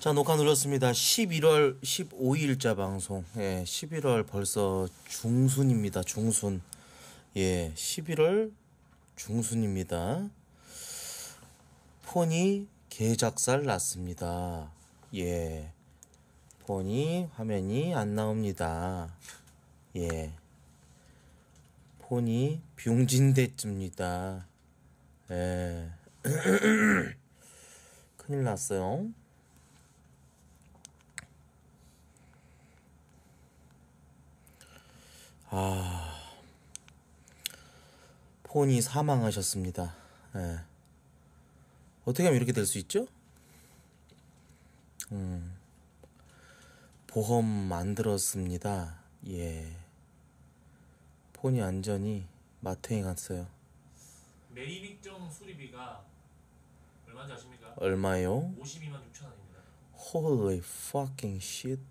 자, 녹화 눌렀습니다. 11월 15일자 방송. 예, 11월 벌써 중순입니다. 중순. 예, 11월 중순입니다. 폰이 개작살 났습니다. 예, 폰이 화면이 안 나옵니다. 예, 폰이 붕진됐습니다. 예, 큰일 났어요. 폰이 사망하셨습니다. 예. 어떻게 하면 이렇게 될 수 있죠? 보험 안 들었습니다. 예. 폰이 완전히 마탱이 갔어요. 매입익정 수리비가 얼마인지 아십니까? 얼마요? 52만 6천 원입니다. Holy fucking shit.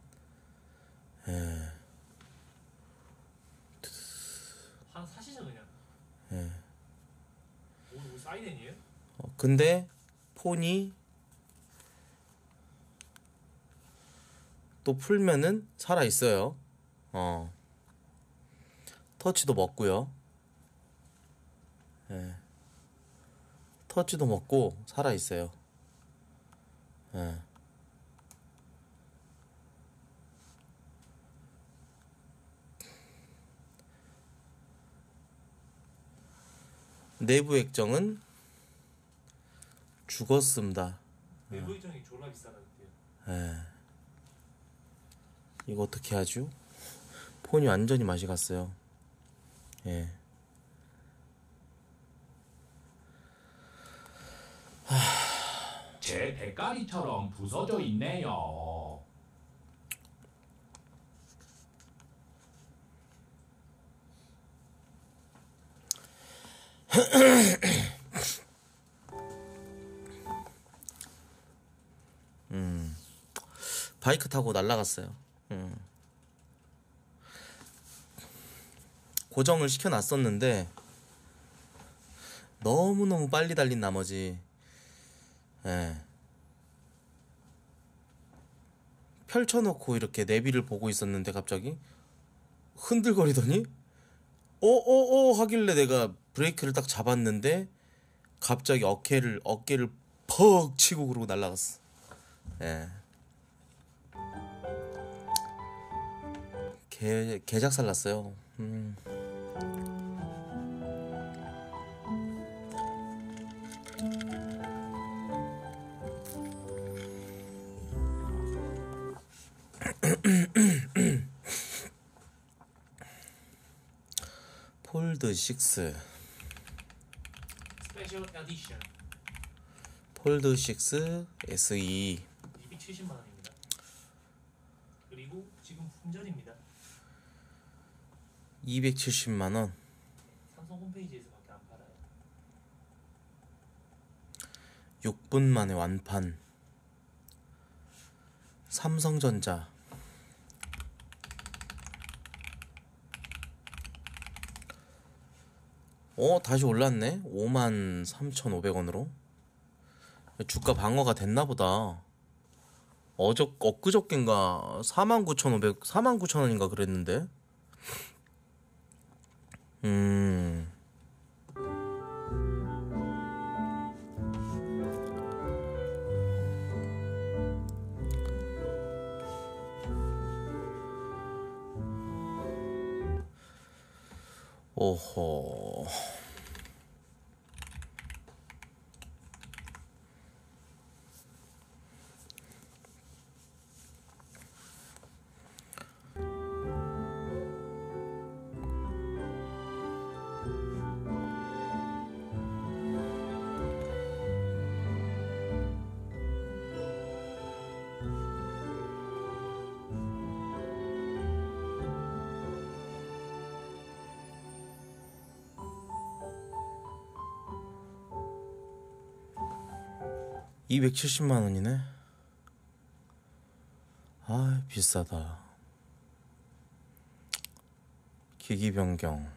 예. 사시죠 그냥. 예. 뭐 사이렌이에요? 근데 폰이 또 풀면은 살아 있어요. 터치도 먹고요. 예. 터치도 먹고 살아 있어요. 예. 내부 액정은 죽었습니다. 내부 액정이 졸라 비싸다는데요. 예. 이거 어떻게 하죠? 폰이 완전히 맛이 갔어요. 예. 제 대가리처럼 부서져 있네요. 바이크 타고 날아갔어요. 고정을 시켜놨었는데 너무너무 빨리 달린 나머지 예. 펼쳐놓고 이렇게 내비를 보고 있었는데 갑자기 흔들거리더니 하길래 내가 브레이크를 딱 잡았는데 갑자기 어깨를 퍽 치고 그러고 날아갔어. 예. 개작살 났어요. 폴드 6, 스페셜 에디션 폴드 6 SE 270만 원입니다. 그리고 지금 품절입니다. 270만 원. 삼성 홈페이지에서밖에 안 팔아요. 6분 만에 완판. 삼성전자. 다시 올랐네. 53,500원으로. 주가 방어가 됐나 보다. 엊그저껜가 49,500, 49,000원인가 그랬는데. 오호. $270만원이네. 아, 비싸다. 기기 변경.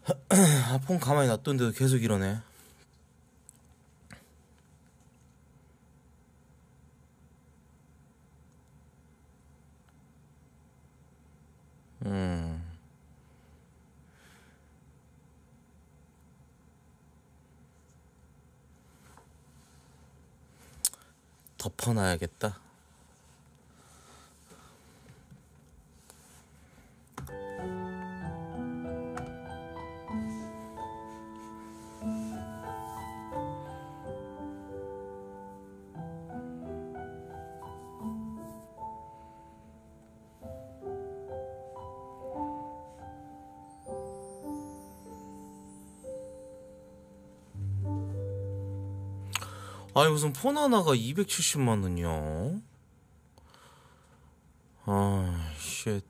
아, 폰 가만히 놔뒀는데도 계속 이러네. 덮어놔야겠다. 아니 무슨 폰 하나가 270만 원이야? 아, 쉣.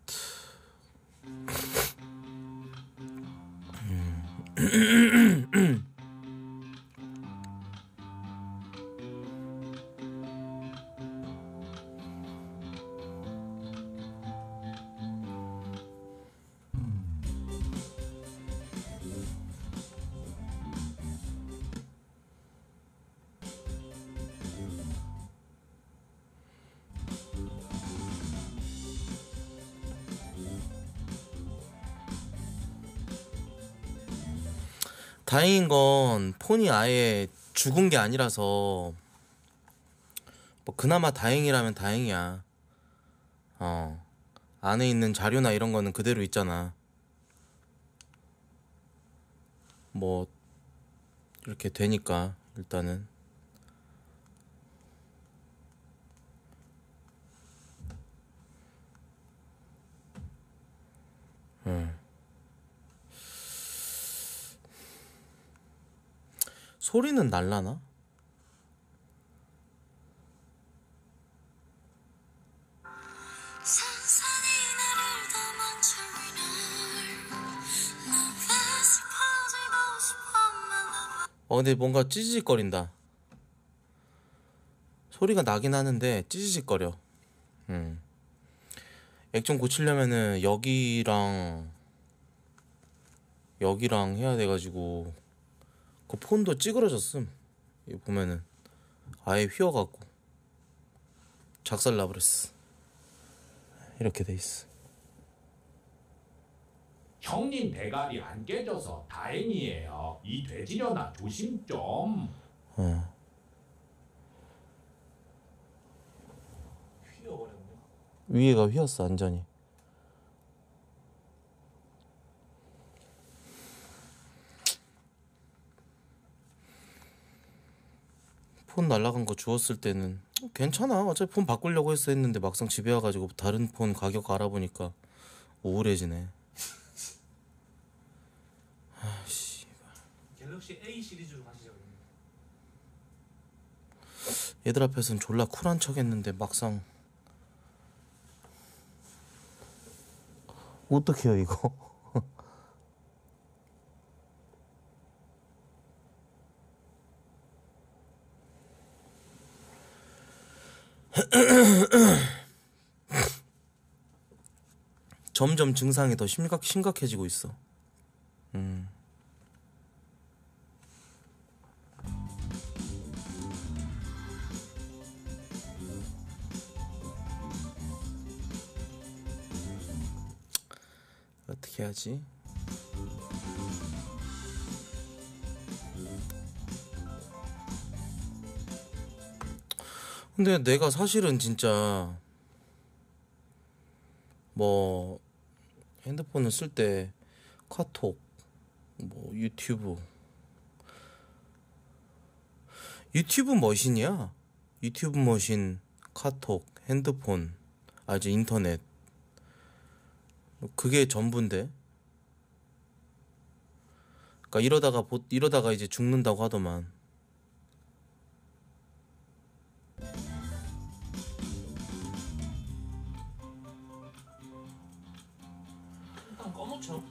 다행인 건 폰이 아예 죽은 게 아니라서 뭐 그나마 다행이라면 다행이야. 안에 있는 자료나 이런 거는 그대로 있잖아. 뭐 이렇게 되니까 일단은. 소리는 날라나? 근데 뭔가 찌지직거린다. 소리가 나긴 하는데 찌지직거려. 액 좀 고치려면은 여기랑 해야 돼가지고 그 폰도 찌그러졌음. 이거 보면은 아예 휘어갖고 작살나버렸어. 이렇게 돼있어. 형님 대가리 안 깨져서 다행이에요. 이 돼지려나 조심 좀. 휘어버렸네. 위에가 휘었어 완전히. 폰 날라간 거 주웠을 때는 괜찮아. 어차피 폰 바꾸려고 했는데 막상 집에 와가지고 다른 폰 가격 알아보니까 우울해지네. 아씨. 갤럭시 A 시리즈로 가시죠. 얘들 앞에서는 졸라 쿨한 척 했는데 막상 어떡해요 이거. 점점 증상이 더 심각해지고 있어. 어떻게 하지? 근데 내가 사실은 진짜 뭐 핸드폰을 쓸 때 카톡, 뭐 유튜브 머신이야. 유튜브 머신, 카톡, 핸드폰, 이제 인터넷, 그게 전부인데. 그러니까 이러다가 이제 죽는다고 하더만. 일단 꺼놓죠.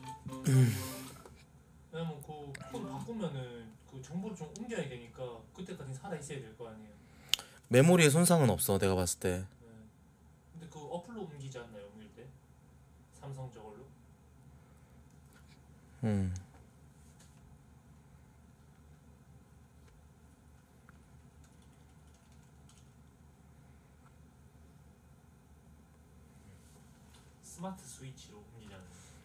왜냐면 그 폰 바꾸면은 그 정보를 좀 옮겨야 되니까 그때까지 살아 있어야 될 거 아니에요. 메모리에 손상은 없어 내가 봤을 때. 네. 근데 그 어플로 옮기지 않나요? 옮길 때? 삼성 저걸로? 스마트 스위치로 옮기자는.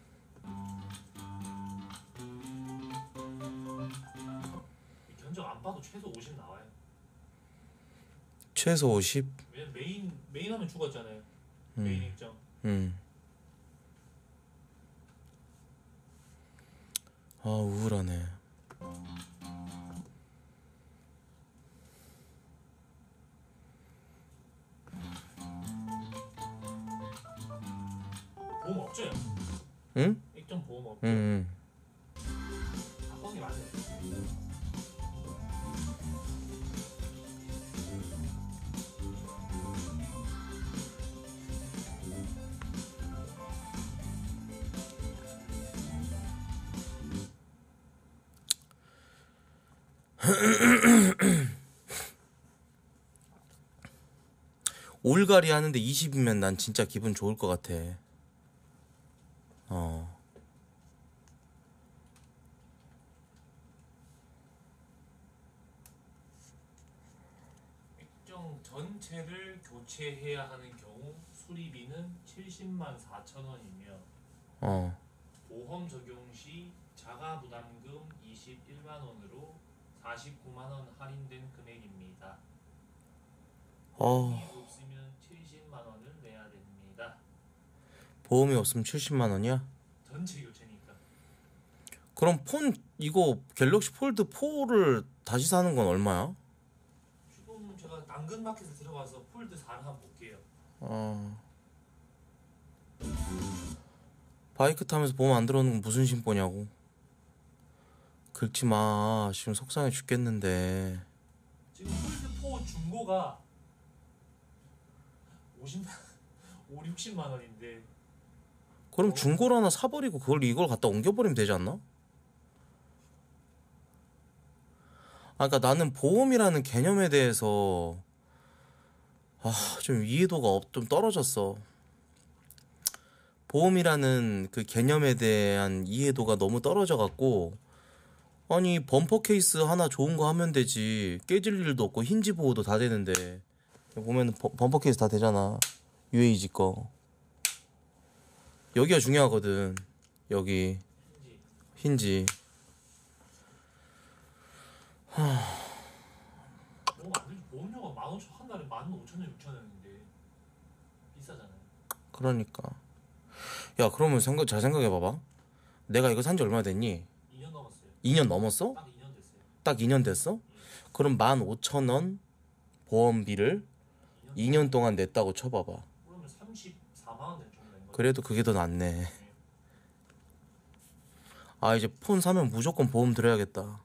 이 견적 안 봐도 최소 50 나와요. 최소 50? 왜냐면 메인 하면 죽었잖아요. 메인 액정. 아, 우울하네. 보험 없죠? 응? 액정 보험 없죠? 응. 바꾸는 게 맞아요. 올가리 하는데 20이면 난 진짜 기분 좋을 것 같아. 액정 전체를 교체해야 하는 경우 수리비는 70만 4천 원이며 보험 적용 시 자가 부담금 21만 원으로 49만 원 할인된 금액입니다. 보험이 없으면 70만 원을 내야 됩니다. 보험이 없으면 70만 원이야? 전체 교체니까. 그럼 폰 이거 갤럭시 폴드 4를 다시 사는 건 얼마야? 지금 제가 당근마켓에 들어가서 폴드 4를 한번 볼게요. 바이크 타면서 보험 안 들어오는 건 무슨 심보냐고. 긁지 마. 지금 속상해 죽겠는데. 지금 폴드 4 중고가 5, 60만 원인데. 그럼 중고로 하나 사버리고 이걸 갖다 옮겨버리면 되지 않나? 그러니까 나는 보험이라는 개념에 대해서 좀 이해도가 좀 떨어졌어. 보험이라는 그 개념에 대한 이해도가 너무 떨어져갖고, 아니 범퍼 케이스 하나 좋은 거 하면 되지. 깨질 일도 없고 힌지 보호도 다 되는데. 보면 범퍼 케이스 다 되잖아. UAG 거. 여기가 중요하거든. 여기 힌지. 너무 안 들지. 보험료가 15,000 한 달에 15,000원 6,000원인데 비싸잖아요. 그러니까. 야, 그러면 잘 생각해봐봐. 내가 이거 산지 얼마 됐니? 2년 넘었어요. 2년 넘었어? 딱 2년 됐어요. 딱 2년 됐어? 그럼 15,000원 보험비를 2년 동안 냈다고 쳐봐봐. 그러면 34만 원 정도 낸 거예요. 그래도 그게 더 낫네. 이제 폰 사면 무조건 보험 들어야겠다.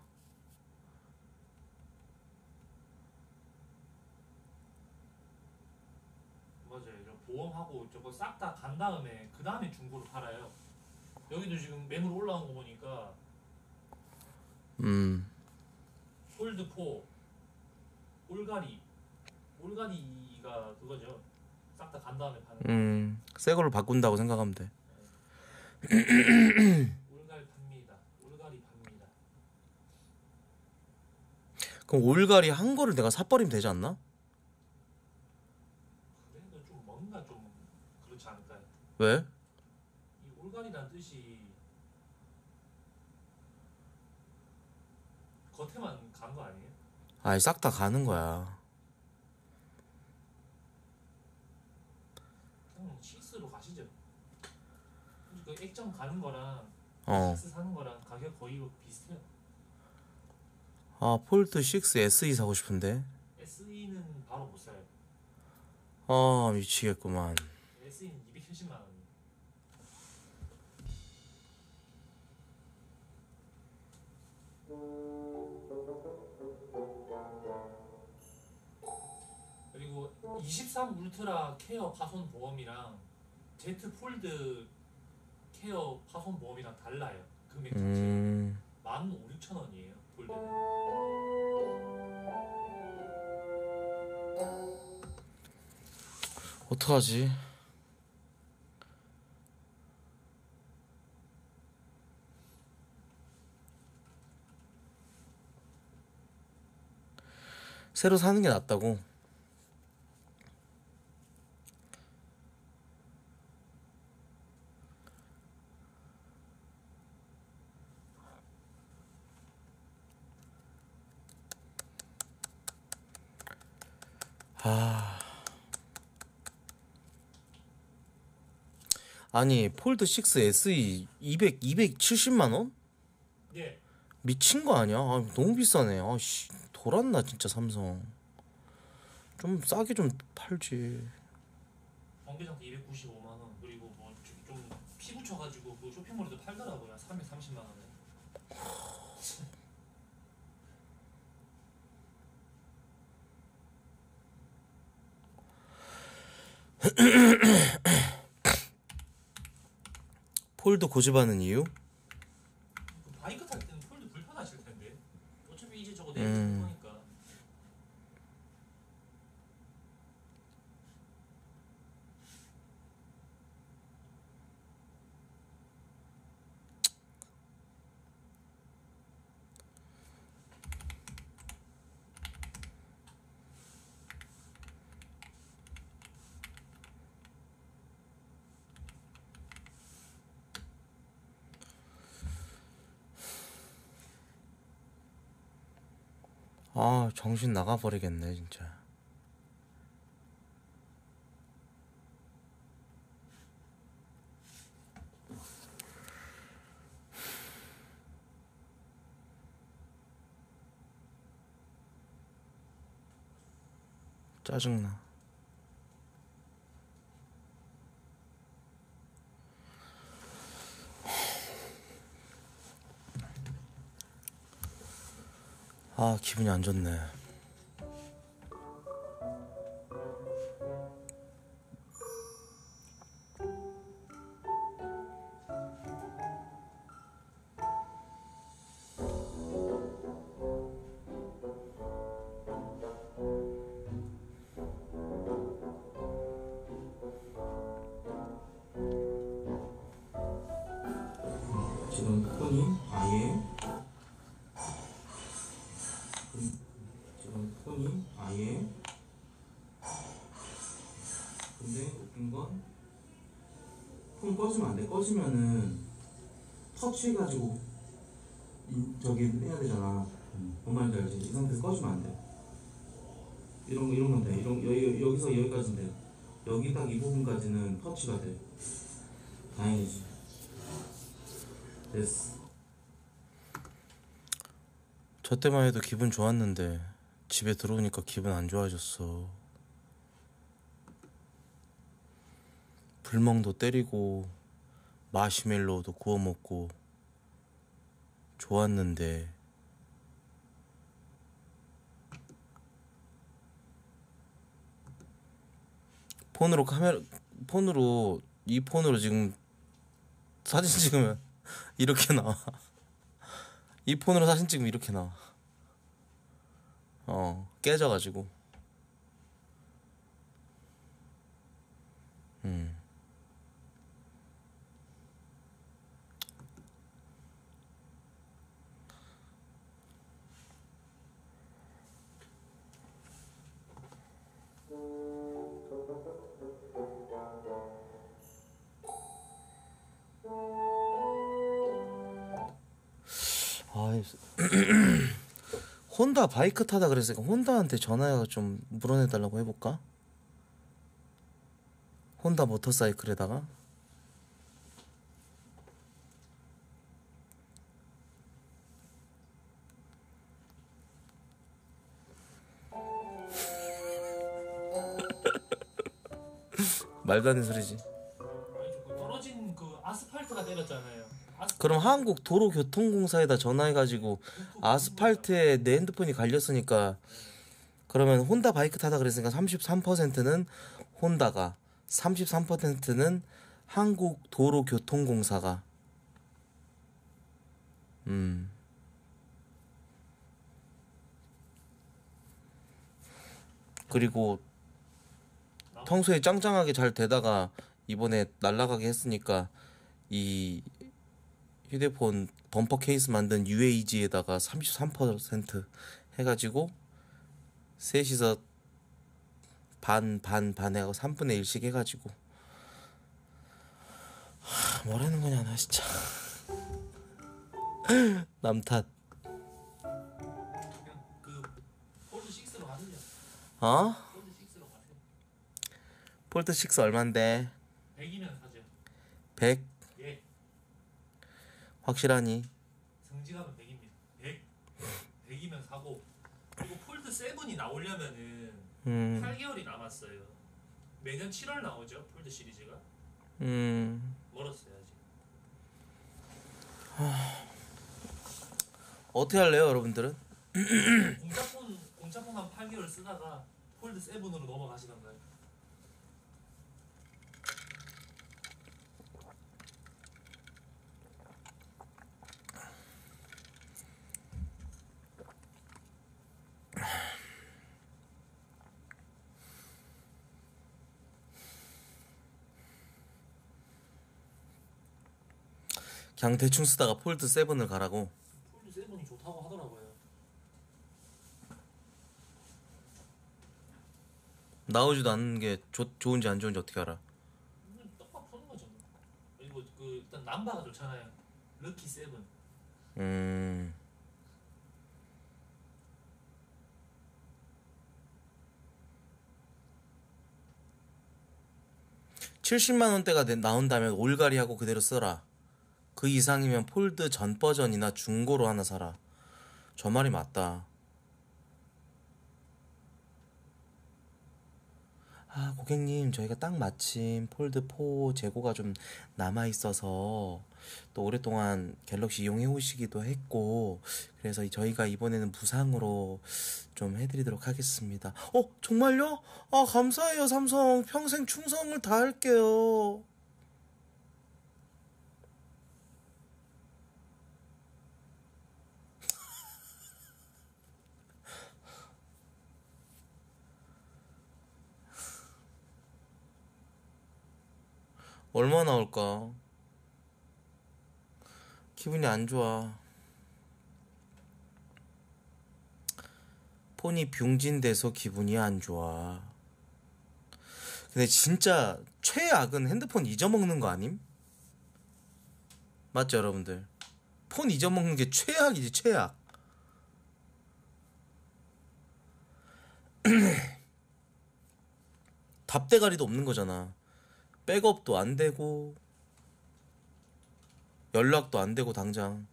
맞아요. 저 보험하고 저거 싹 다 간 다음에 그 다음에 중고로 팔아요. 여기도 지금 매물 올라온 거 보니까 폴드 4 올가리가 그거죠. 싹 다 간 다음에 파는 거. 새 걸로 바꾼다고 생각하면 돼. 올가리 팝니다. 그럼 올가리 한 거를 내가 사버리면 되지 않나? 그래도 좀 뭔가 좀 그렇지 않을까요? 왜? 이 올가리란 뜻이 겉에만 간 거 아니에요? 싹 다 가는 거야. 그냥 시스로 가시죠. 그 액정 가는 거랑 시스 사는 거랑 가격 거의 비슷해요. 폴드 6 SE 사고 싶은데. SE는 바로 못 사요. 미치겠구만. SE는 270만 원. 그리고 23 울트라 케어 파손 보험이랑 Z 폴드 케어 파손 보험이랑 달라요. 금액 자체가 15,000-16,000원이에요. 폴드는. 어떡하지? 새로 사는 게 낫다고? 아, 아니 폴드 6 SE 270만 원? 예. 미친 거 아니야? 아, 너무 비싸네. 아씨, 돌았나 진짜 삼성. 좀 싸게 좀 팔지. 번개장터 295만 원. 그리고 뭐 좀 피 붙여가지고 그 쇼핑몰에도 팔더라고요. 330만 원에. 폴드 고집하는 이유? 그 바이크 탈 때는 폴드 불편하실 텐데. 어차피 이제 저거 내릴 거니까. 아, 정신 나가버리겠네 진짜. 짜증나. 아, 기분이 안 좋네. 지금 폰이 아예 근데 웃긴 건 폰 꺼지면 안 돼. 꺼지면은 터치해가지고 저기 해야 되잖아. 뭔 말인지 알지? 이 상태에서 꺼지면 안 돼. 이런 건 돼. 여기서 여기까지는 돼. 여기 딱 이 부분까지는 터치가 돼. 다행이지. 됐어. 저 때만 해도 기분 좋았는데 집에 들어오니까 기분 안 좋아졌어. 불멍도 때리고 마시멜로우도 구워 먹고 좋았는데 이 폰으로 지금 사진 찍으면 이렇게 나와. 이 폰으로 사진 찍으면 이렇게 나와. 깨져가지고. 혼다 바이크 타다 그랬으니까 혼다한테 전화해서 좀 물어내달라고 해볼까? 혼다 모터사이클에다가. 말도 안 되는 소리지. 아니죠. 그 떨어진 그 아스팔트가 때렸잖아요. 그럼 한국도로교통공사에다 전화해가지고 아스팔트에 내 핸드폰이 갈렸으니까, 그러면 혼다 바이크 타다 그랬으니까 33%는 혼다가, 33%는 한국도로교통공사가. 그리고 평소에 짱짱하게 잘 되다가 이번에 날라가게 했으니까 이 휴대폰 범퍼 케이스 만든 UAG에다가 33% 해가지고 셋이서 반 해가지고 3분의 1씩 해가지고. 뭐라는 거냐 나 진짜. 남 탓. 그냥 그 폴드 6로 하느냐. 어? 폴드 6로 폴드 6 얼만데? 100이면 사죠. 100? 예. 확실하니? 성지감은 100입니다. 100이면 사고. 그리고 폴드 7이 나오려면은 8개월이 남았어요. 매년 7월 나오죠. 폴드 시리즈가. 멀었어요 아직. 어떻게 할래요, 여러분들은? 공짜폰 한 8개월 쓰다가 폴드 7으로 넘어가시던가요? 그냥 대충 쓰다가 폴드 7을 가라고. 폴드 7이 좋다고 하더라고요. 나오지도 않는 게 좋은지 안 좋은지 어떻게 알아? 떡밥 푸는 거죠. 그리고 그 일단 남바가 좋잖아요. 럭키 7. 70만원대가 나온다면 올가리하고 그대로 써라. 그 이상이면 폴드 전 버전이나 중고로 하나 사라. 저 말이 맞다. 아, 고객님, 저희가 딱 마침 폴드 4 재고가 좀 남아있어서 또 오랫동안 갤럭시 이용해 오시기도 했고, 그래서 저희가 이번에는 무상으로 좀 해드리도록 하겠습니다. 정말요? 아, 감사해요, 삼성. 평생 충성을 다할게요. 얼마 나올까? 기분이 안 좋아. 폰이 붕진돼서 기분이 안 좋아. 근데 진짜 최악은 핸드폰 잊어먹는 거 아님? 맞죠, 여러분들? 폰 잊어먹는 게 최악이지, 최악. 답대가리도 없는 거잖아. 백업도 안 되고 연락도 안 되고 당장.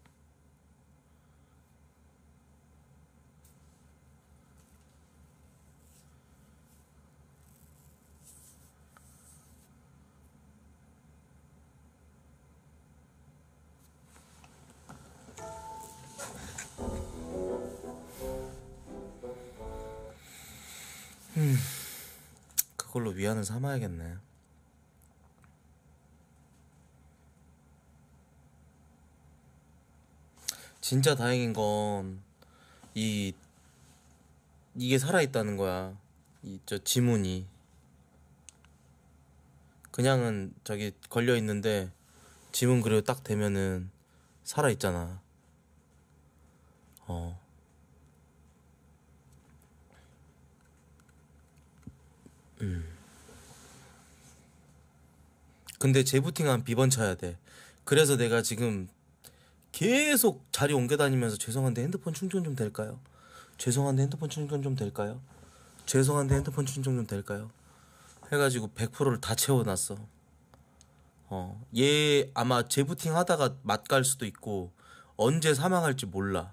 그걸로 위안을 삼아야겠네. 진짜 다행인 건 이게 살아있다는 거야. 저 지문이. 그냥은 저기 걸려 있는데 지문 그리고 딱 대면은 살아있잖아. 근데 재부팅하면 비번 쳐야 돼. 그래서 내가 지금 계속 자리 옮겨 다니면서 죄송한데 핸드폰 충전 좀 될까요? 죄송한데 핸드폰 충전 좀 될까요? 죄송한데 핸드폰 충전 좀 될까요? 해가지고 100%를 다 채워놨어. 얘 아마 재부팅 하다가 맛갈 수도 있고 언제 사망할지 몰라.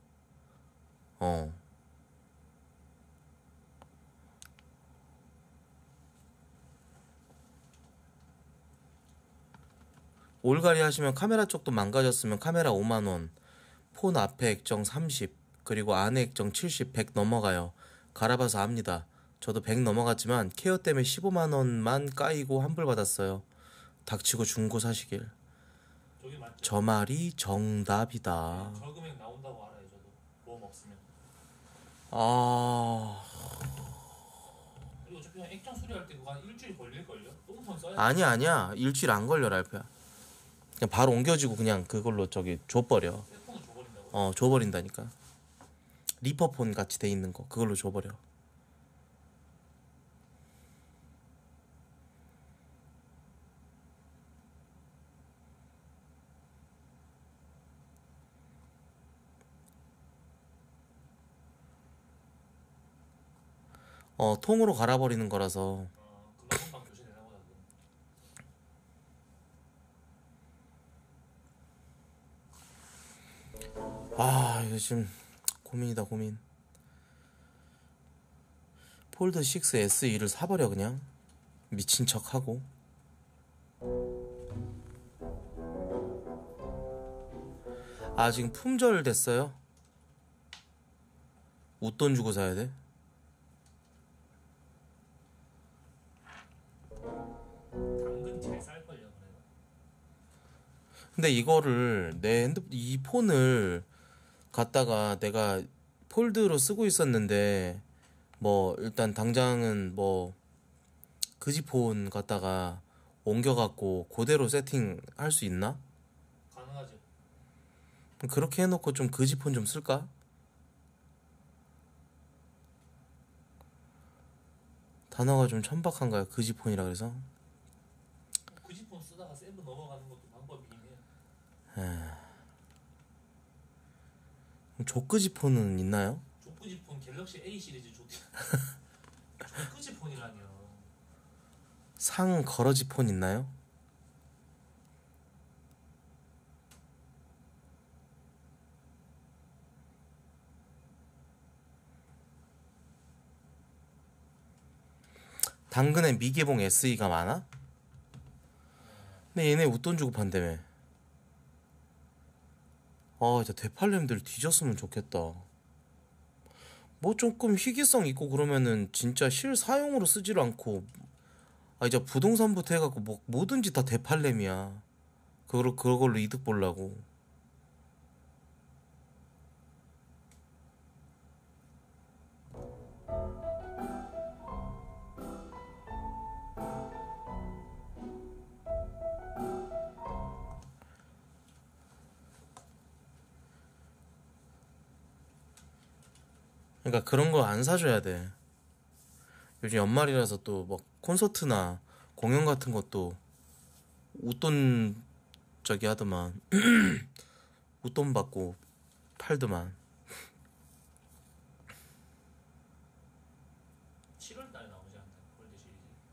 올가리 하시면 카메라 쪽도 망가졌으면 카메라 5만원, 폰 앞에 액정 30, 그리고 안에 액정 70, 100 넘어가요. 갈아봐서 압니다. 저도 100 넘어갔지만 케어 때문에 15만원만 까이고 환불 받았어요. 닥치고 중고 사시길. 저기 맞죠? 저 말이 정답이다. 저 금액 나온다고 알아요 저도. 보험 없으면. 그리고 어차피 그냥 액정 수리할 때 그거 한 일주일 걸릴걸요? 똥폰 써야 아니야. 일주일 안 걸려, 랄프야. 그냥 바로 옮겨지고 그냥 그걸로 저기 줘버려. 새 폰은 줘버린다고? 줘버린다니까. 리퍼폰 같이 돼 있는 거 그걸로 줘버려. 통으로 갈아버리는 거라서. 글라본 방 아 이거 지금 고민이다 고민. 폴드 6 SE를 사버려 그냥. 미친 척하고. 아 지금 품절 됐어요? 웃돈 주고 사야 돼? 당근 제일 쌀걸요 그래도. 근데 이거를 내 이 폰을 갖다가 내가 폴드로 쓰고 있었는데 뭐 일단 당장은 뭐 그지폰 갖다가 옮겨갖고 그대로 세팅할 수 있나? 가능하죠. 그렇게 해놓고 좀 그지폰 좀 쓸까? 단어가 좀 천박한가요? 그지폰이라 그래서. 그지폰 쓰다가 세븐 넘어가는 것도 방법이긴 해요. 조그지폰은 있나요? 조그지폰 갤럭시 A 시리즈 조그지폰이라뇨. 상거러지폰 있나요? 당근에 미개봉 SE가 많아? 근데 얘네 웃돈 주고 판다며. 아 진짜 되팔렘들 뒤졌으면 좋겠다. 뭐 조금 희귀성 있고 그러면은 진짜 실사용으로 쓰지를 않고 아 이제 부동산부터 해갖고 뭐 뭐든지 다 되팔렘이야. 그걸로 이득 보려고. 그러니까 그런 거 안 사줘야 돼. 요즘 연말이라서 또 막 콘서트나 공연 같은 것도 웃돈 저기 하더만 웃돈 받고 팔더만. 7월 달에 나오지 않나 골드 시리즈.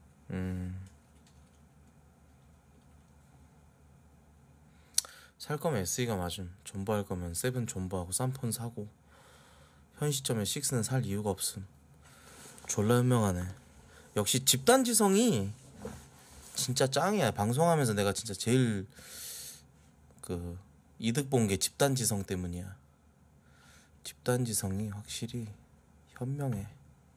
살 거면 SE가 맞음. 존버할 거면 세븐 존버하고 싼 폰 사고. 현 시점에 6는 살 이유가 없음. 졸라 현명하네. 역시 집단지성이 진짜 짱이야. 방송하면서 내가 진짜 제일 그 이득 본 게 집단지성 때문이야. 집단지성이 확실히 현명해.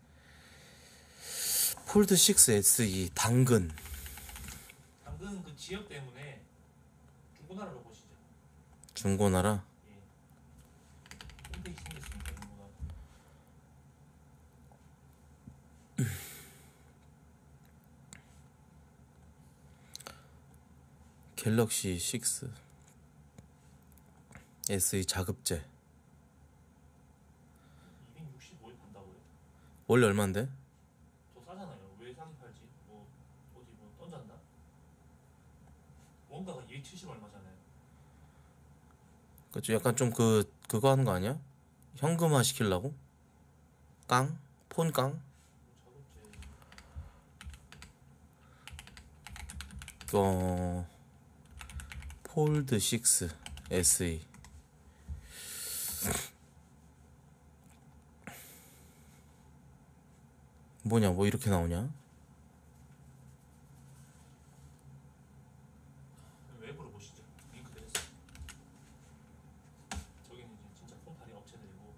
폴드 6 SE 당근. 당근 그 지역 때문에 중고나라로 보시죠. 중고나라. 예. 홈페이지 생겼으니까 중고나라. 갤럭시 6 SE 자급제 265에 판다고요? 원래 얼만데? 더 싸잖아요. 왜 싸게 팔지? 뭐 어디 뭐 던졌나? 원가가 270 얼마잖아요. 그치 약간 좀 그거 하는 거 아니야? 현금화 시키려고? 깡? 폰깡? 자급제 폴드 6 SE 뭐냐 뭐 이렇게 나오냐? 외부로 보시죠. 링크 드렸어요. 저기는 이제 진짜 폰팔이 업체들이고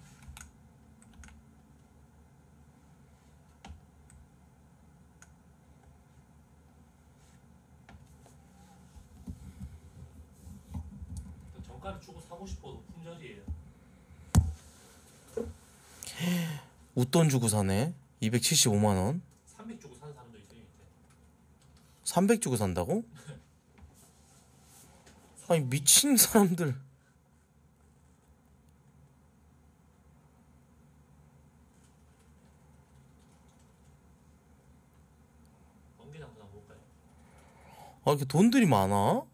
정가를 주고 사고 싶어도 품절이에요. 웃돈 주고 사네. 275만원 300 주고 사는 사람도 있어요. 이제. 300 주고 산다고? 아니 미친 사람들. 번개장보다 볼까요? 아 이렇게 돈들이 많아?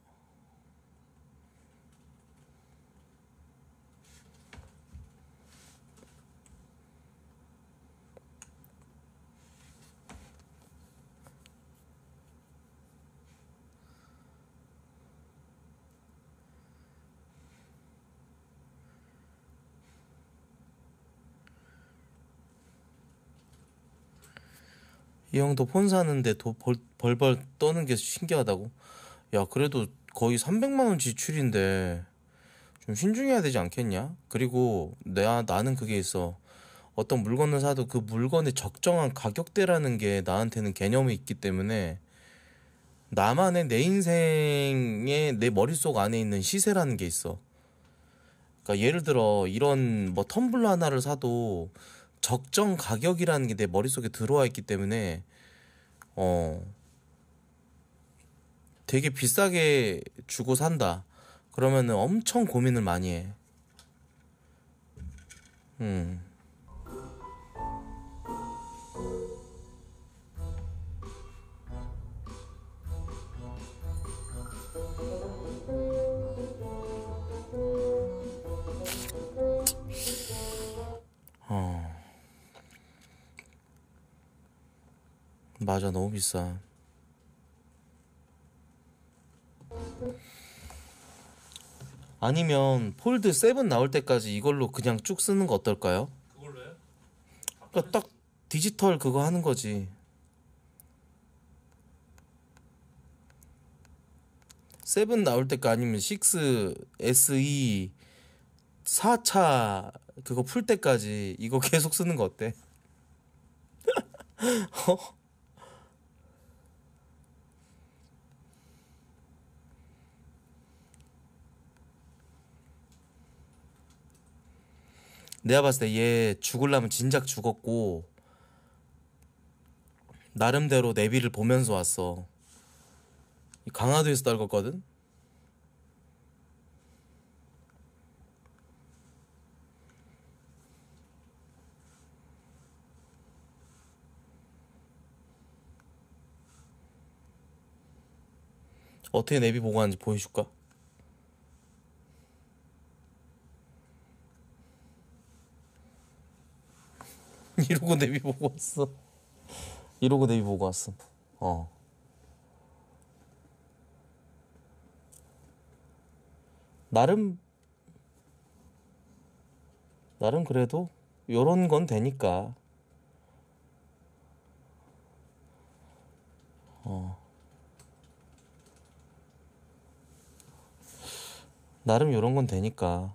이 형도 폰 사는데 벌벌 떠는 게 신기하다고. 야, 그래도 거의 300만 원 지출인데 좀 신중해야 되지 않겠냐? 그리고 나는 그게 있어. 어떤 물건을 사도 그 물건의 적정한 가격대라는 게 나한테는 개념이 있기 때문에 나만의 내 인생에 내 머릿속 안에 있는 시세라는 게 있어. 그러니까 예를 들어 이런 뭐 텀블러 하나를 사도 적정 가격이라는 게 내 머릿속에 들어와 있기 때문에 어 되게 비싸게 주고 산다. 그러면은 엄청 고민을 많이 해. 음. 어. 맞아, 너무 비싸. 아니면 폴드 7 나올 때까지 이걸로 그냥 쭉 쓰는 거 어떨까요? 그걸로요? 그러니까 딱 디지털 그거 하는 거지. 7 나올 때까 아니면 6 SE 4차 그거 풀 때까지 이거 계속 쓰는 거 어때? 어? 내가 봤을 때 얘 죽으려면 진작 죽었고 나름대로 내비를 보면서 왔어. 강화도에서 떨궜거든? 어떻게 내비 보고 왔는지 보여줄까? 이러고 내비 보고 왔어. 이러고 내비 보고 왔어. 어. 나름 그래도 요런 건 되니까. 어. 나름 요런 건 되니까.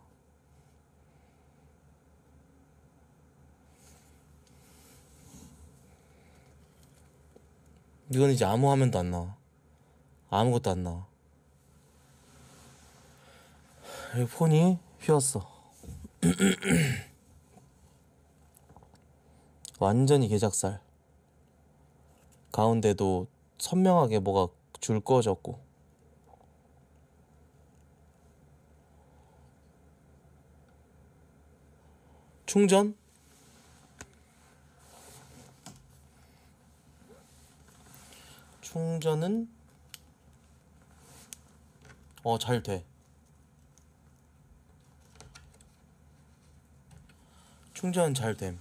이건 이제 아무 화면도 안 나와. 아무것도 안 나와. 이 폰이 휘었어. 완전히 개작살. 가운데도 선명하게 뭐가 줄 꺼졌고. 충전? 충전은 잘 돼. 충전 잘 됨.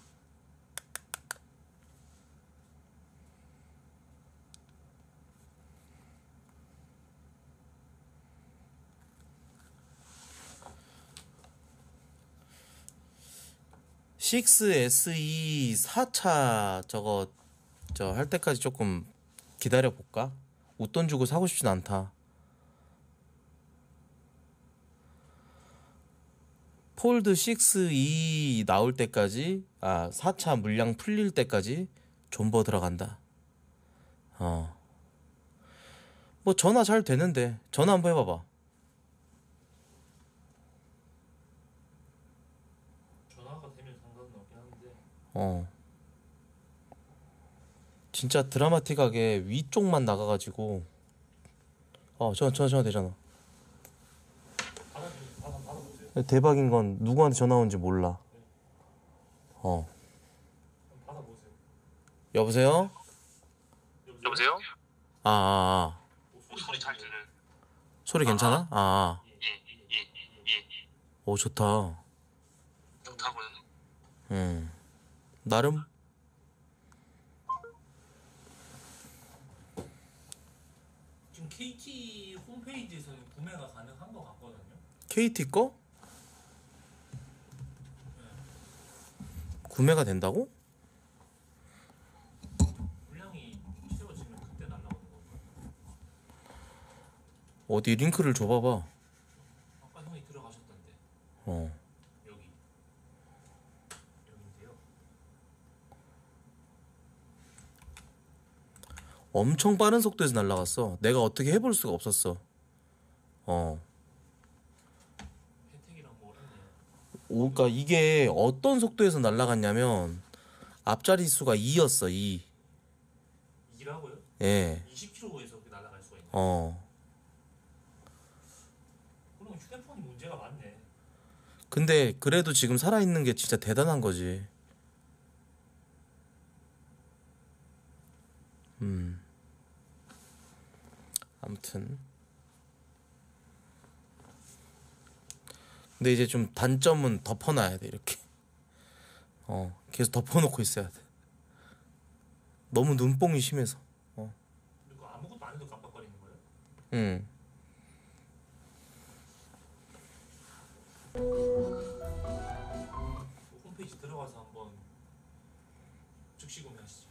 식스 SE 4차 저거 할 때까지 조금 기다려 볼까? 웃돈 주고 사고 싶진 않다. 폴드 6E 나올 때까지 4차 물량 풀릴 때까지 존버 들어간다. 뭐 전화 잘 되는데 전화 한번 해봐봐. 전화가 되면 상관은 없긴 한데. 진짜 드라마틱하게 위쪽만 나가가지고 전화 되잖아. 받아보세요. 대박인 건 누구한테 전화 온지 몰라. 받아보세요. 여보세요? 여보세요? 소리 잘 들려요. 소리 괜찮아? 예. 오, 좋다. 좋다고요? 나름? 지금 KT 홈페이지에서는 구매가 가능한 것 같거든요. KT 거? 구매가 된다고? 물량이 어디 링크를 줘봐봐. 아까 형이 들어가셨던데. 어. 여기. 여기인데요. 엄청 빠른 속도에서 날아갔어. 내가 어떻게 해볼 수가 없었어. 혜택이랑 뭐 있네요. 그러니까 이게 어떤 속도에서 날아갔냐면 앞자리 수가 2였어. 2. 2라고요? 예. 20km에서 그렇게 날아갈 수가 있네. 그럼 휴대폰이 문제가 많네. 근데 그래도 지금 살아있는 게 진짜 대단한 거지. 아무튼. 근데 이제 좀 단점은 덮어놔야 돼, 이렇게. 계속 덮어놓고 있어야 돼. 너무 눈뽕이 심해서. 그리고 아무것도 안 해도 깜빡거리는 거예요? 응. 그 홈페이지 들어가서 한번 즉시 구매하시죠.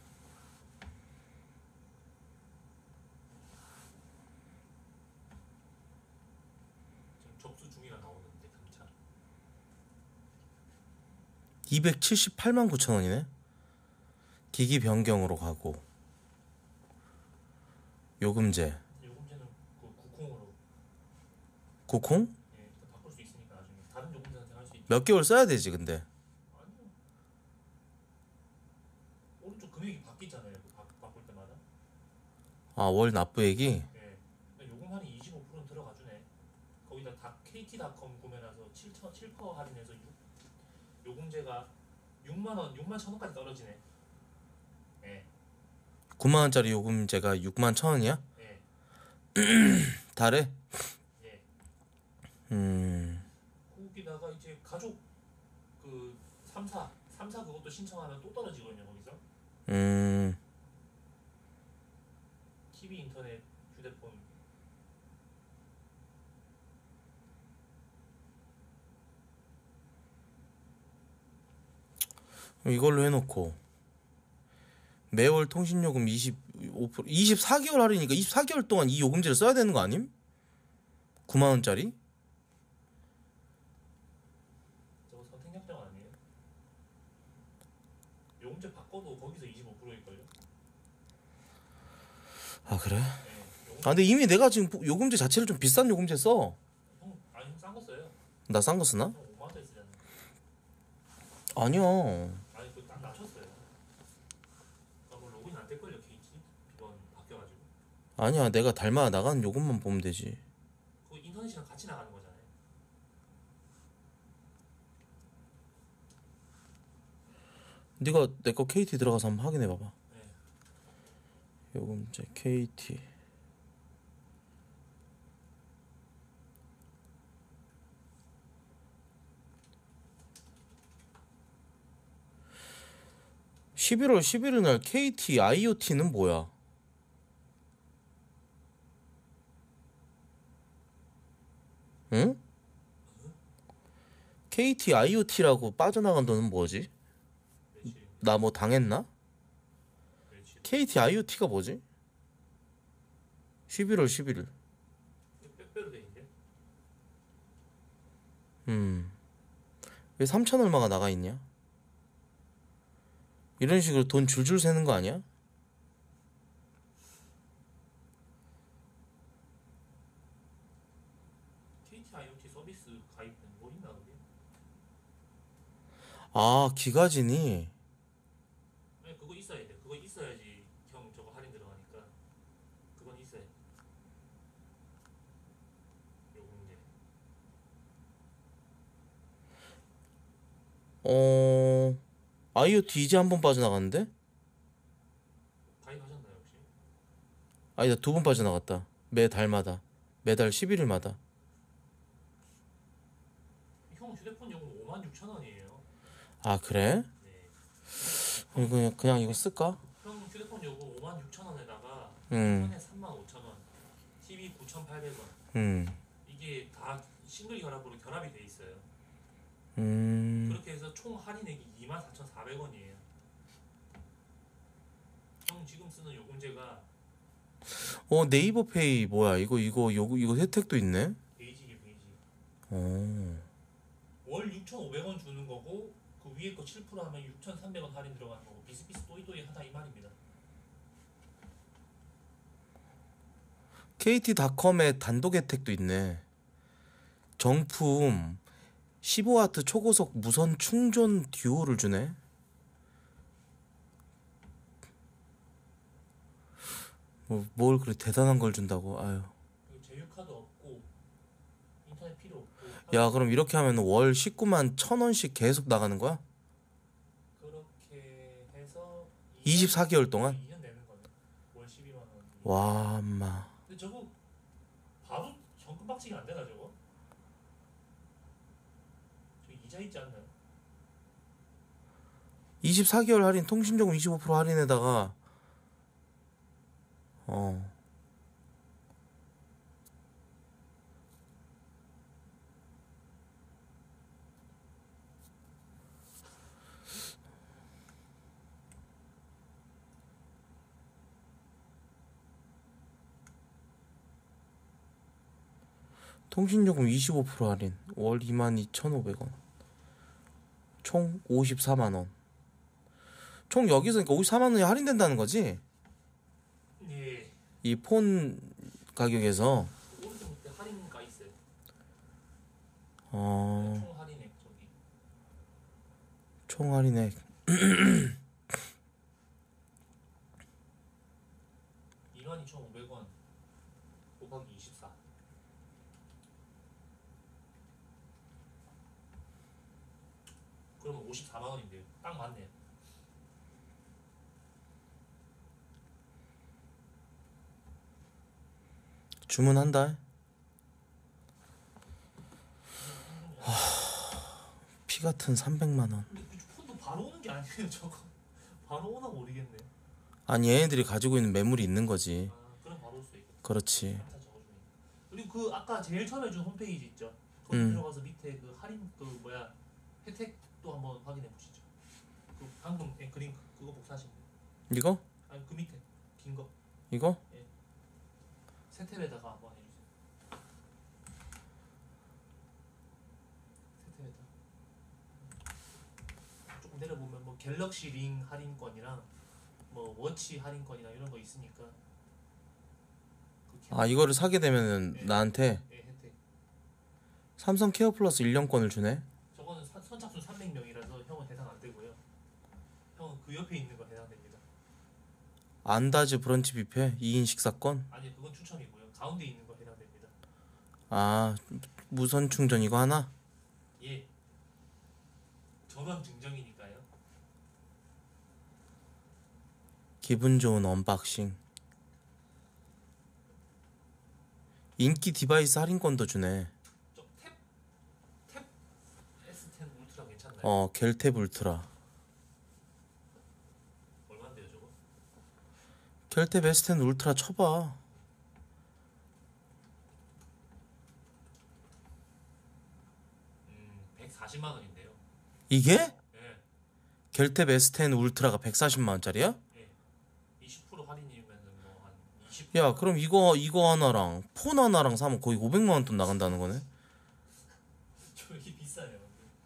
지금 접수 중이라 나오는데 감차. 278만 9천 원이네. 기기 변경으로 가고 요금제 요금제는 그 국콩으로 국콩? 예, 일단 바꿀 수 있으니까 나중에 다른 요금제한테 할 수 있죠. 몇 개월 써야 되지 근데. 아니요. 오른쪽 금액이 바뀌잖아요. 그 바꿀 때마다. 아, 월 납부액이. 예. 요금 할인 25%는 들어가 주네. 거기다 다 KT.com 구매라서 7% 할인해서 요금제가 6만 원, 6만 1천 원까지 떨어지네. 예. 9만 원짜리 요금제가 6만 1천 원이야? 예. 달에? 예. 음. 거기다가 이제 가족 그 3사 그것도 신청하면 또 떨어지거든요, 거기서. TV, 인터넷, 휴대폰. 이걸로 해놓고 매월 통신요금 25% 24개월 할인이니까 24개월 동안 이 요금제를 써야 되는 거 아님? 9만 원짜리? 저거 선택약정 아니에요? 요금제 바꿔도 거기서 25%일걸요? 아, 그래? 네. 아, 근데 이미 내가 지금 요금제 자체를 좀 비싼 요금제 써. 형 싼 거 써요. 나 싼 거 쓰나? 형 5만 원짜리 쓰잖아요. 아니야. 아니 그거 딱 낮췄어요. 아, 뭐 로그인 안 될걸요, KT? 비번 바뀌어가지고. 아니야, 내가 달마다 나가는 요금만 보면 되지. 그거 인터넷이랑 같이 나가는 거잖아요. 네가 내 거 KT 들어가서 한번 확인해 봐봐. 네. 요금제 KT. (11월 11일) 날 KT IoT는 뭐야? 응? KT IoT라고 빠져나간 돈은 뭐지? 며칠 나 뭐 당했나? 며칠 KT IoT가 뭐지? 11월 11일. 빼빼로 돼 있는데. 왜 3천 얼마가 나가 있냐? 이런 식으로 돈 줄줄 새는 거 아니야? KT IoT 서비스 가입은 뭐 있나 그게? 아, 기가진이. 아니 그거 있어야 돼. 그거 있어야지 형 저거 할인 들어가니까. 그건 있어야 돼. 요금제. IoT 이제 한 번 빠져나갔는데? 가입하셨나요 혹시? 아니다, 두 번 빠져나갔다. 매달마다. 매달 11일마다. 형 휴대폰 요금 56,000원이에요. 아, 그래? 네. 그냥 이거 쓸까? 형 휴대폰 요금 56,000원에다가 음. 인터넷 35,000원, TV 9,800원. 음. 이게 다 싱글 결합으로 결합이 돼 있어요. 그렇게 해서 총 할인액이 24,400원이에요. 형 지금 쓰는 요금제가 네이버 페이 뭐야? 이거 혜택도 있네. 베이직이 베이직. 어. 월 6,500원 주는 거고 그 위에 거 7% 하면 6,300원 할인 들어가는 거고 비슷비슷 또이또이 하다 이 말입니다. KT닷컴에 단독 혜택도 있네. 정품 15W 초고속 무선 충전 듀오를 주네. 뭘 그렇게 대단한 걸 준다고. 아유. 그리고 제휴카드 없고 인터넷 필요 없고. 야, 그럼 이렇게 하면 월 19만 1,000원씩 계속 나가는 거야? 그렇게 해서 24개월 동안? 2년 내는 거네. 월 12만 원. 와, 엄마. 근데 저거 바로 현금 박치기 안 되나 저거? 저 이자 있지 않나요? 24개월 할인, 통신요금 25% 할인에다가 통신요금 25% 할인, 월 22,500원, 총 54만원. 총 여기서 그러니까 54만원이 할인된다는 거지? 예. 이 폰 가격에서. 오른쪽 밑에 할인가 있어요. 어, 총 할인액 저기. 총 할인액 22,500원 곱하기 24. 그러면 54만 원인데요. 딱 맞네요. 주문한다. 피 같은 300만원. 근데 그 폰도 바로 오는 게 아니에요 저거. 바로 오나 모르겠네. 아니, 얘네들이 가지고 있는 매물이 있는 거지. 아 그럼 바로 올 수 있고. 그렇지. 항상 적어주네. 그리고 그 아까 제일 처음에 준 홈페이지 있죠. 거기 들어가서 밑에 그 할인 그 뭐야 혜택도 한번 확인해 보시죠. 그 방금 그림 그거 복사하시면 돼요. 이거? 아니 그 밑에 긴 거. 이거? 새 탭에다가 한번 해주세요. 새 탭에다. 조금 내려보면 뭐 갤럭시 링 할인권이랑 뭐 워치 할인권이나 이런 거 있으니까. 그 아, 이거를 사게 되면은 네. 나한테 혜택. 삼성 케어 플러스 1년권을 주네. 저거는 선착순 300명이라서 형은 해당 안 되고요. 형은 그 옆에 있는 거 해당됩니다. 안다즈 브런치 뷔페 2인 식사권. 아니 그건 추첨이고요. 가운데 있는 거 해당됩니다. 아, 무선 충전 이거 하나? 예. 전원 증정이니까요. 기분 좋은 언박싱. 인기 디바이스 할인권도 주네. 탭 S10 울트라 괜찮나요? 겔탭 울트라. 얼마인데요 저거? 겔탭 S10 울트라 쳐봐. 140만 원인데요. 이게? 예. 겔탭 S10 울트라가 140만 원짜리야? 예. 20% 할인이면은 뭐 한 20. 야, 그럼 이거 하나랑 폰 하나랑 사면 거의 500만 원 돈 나간다는 거네. 저기 비싸요.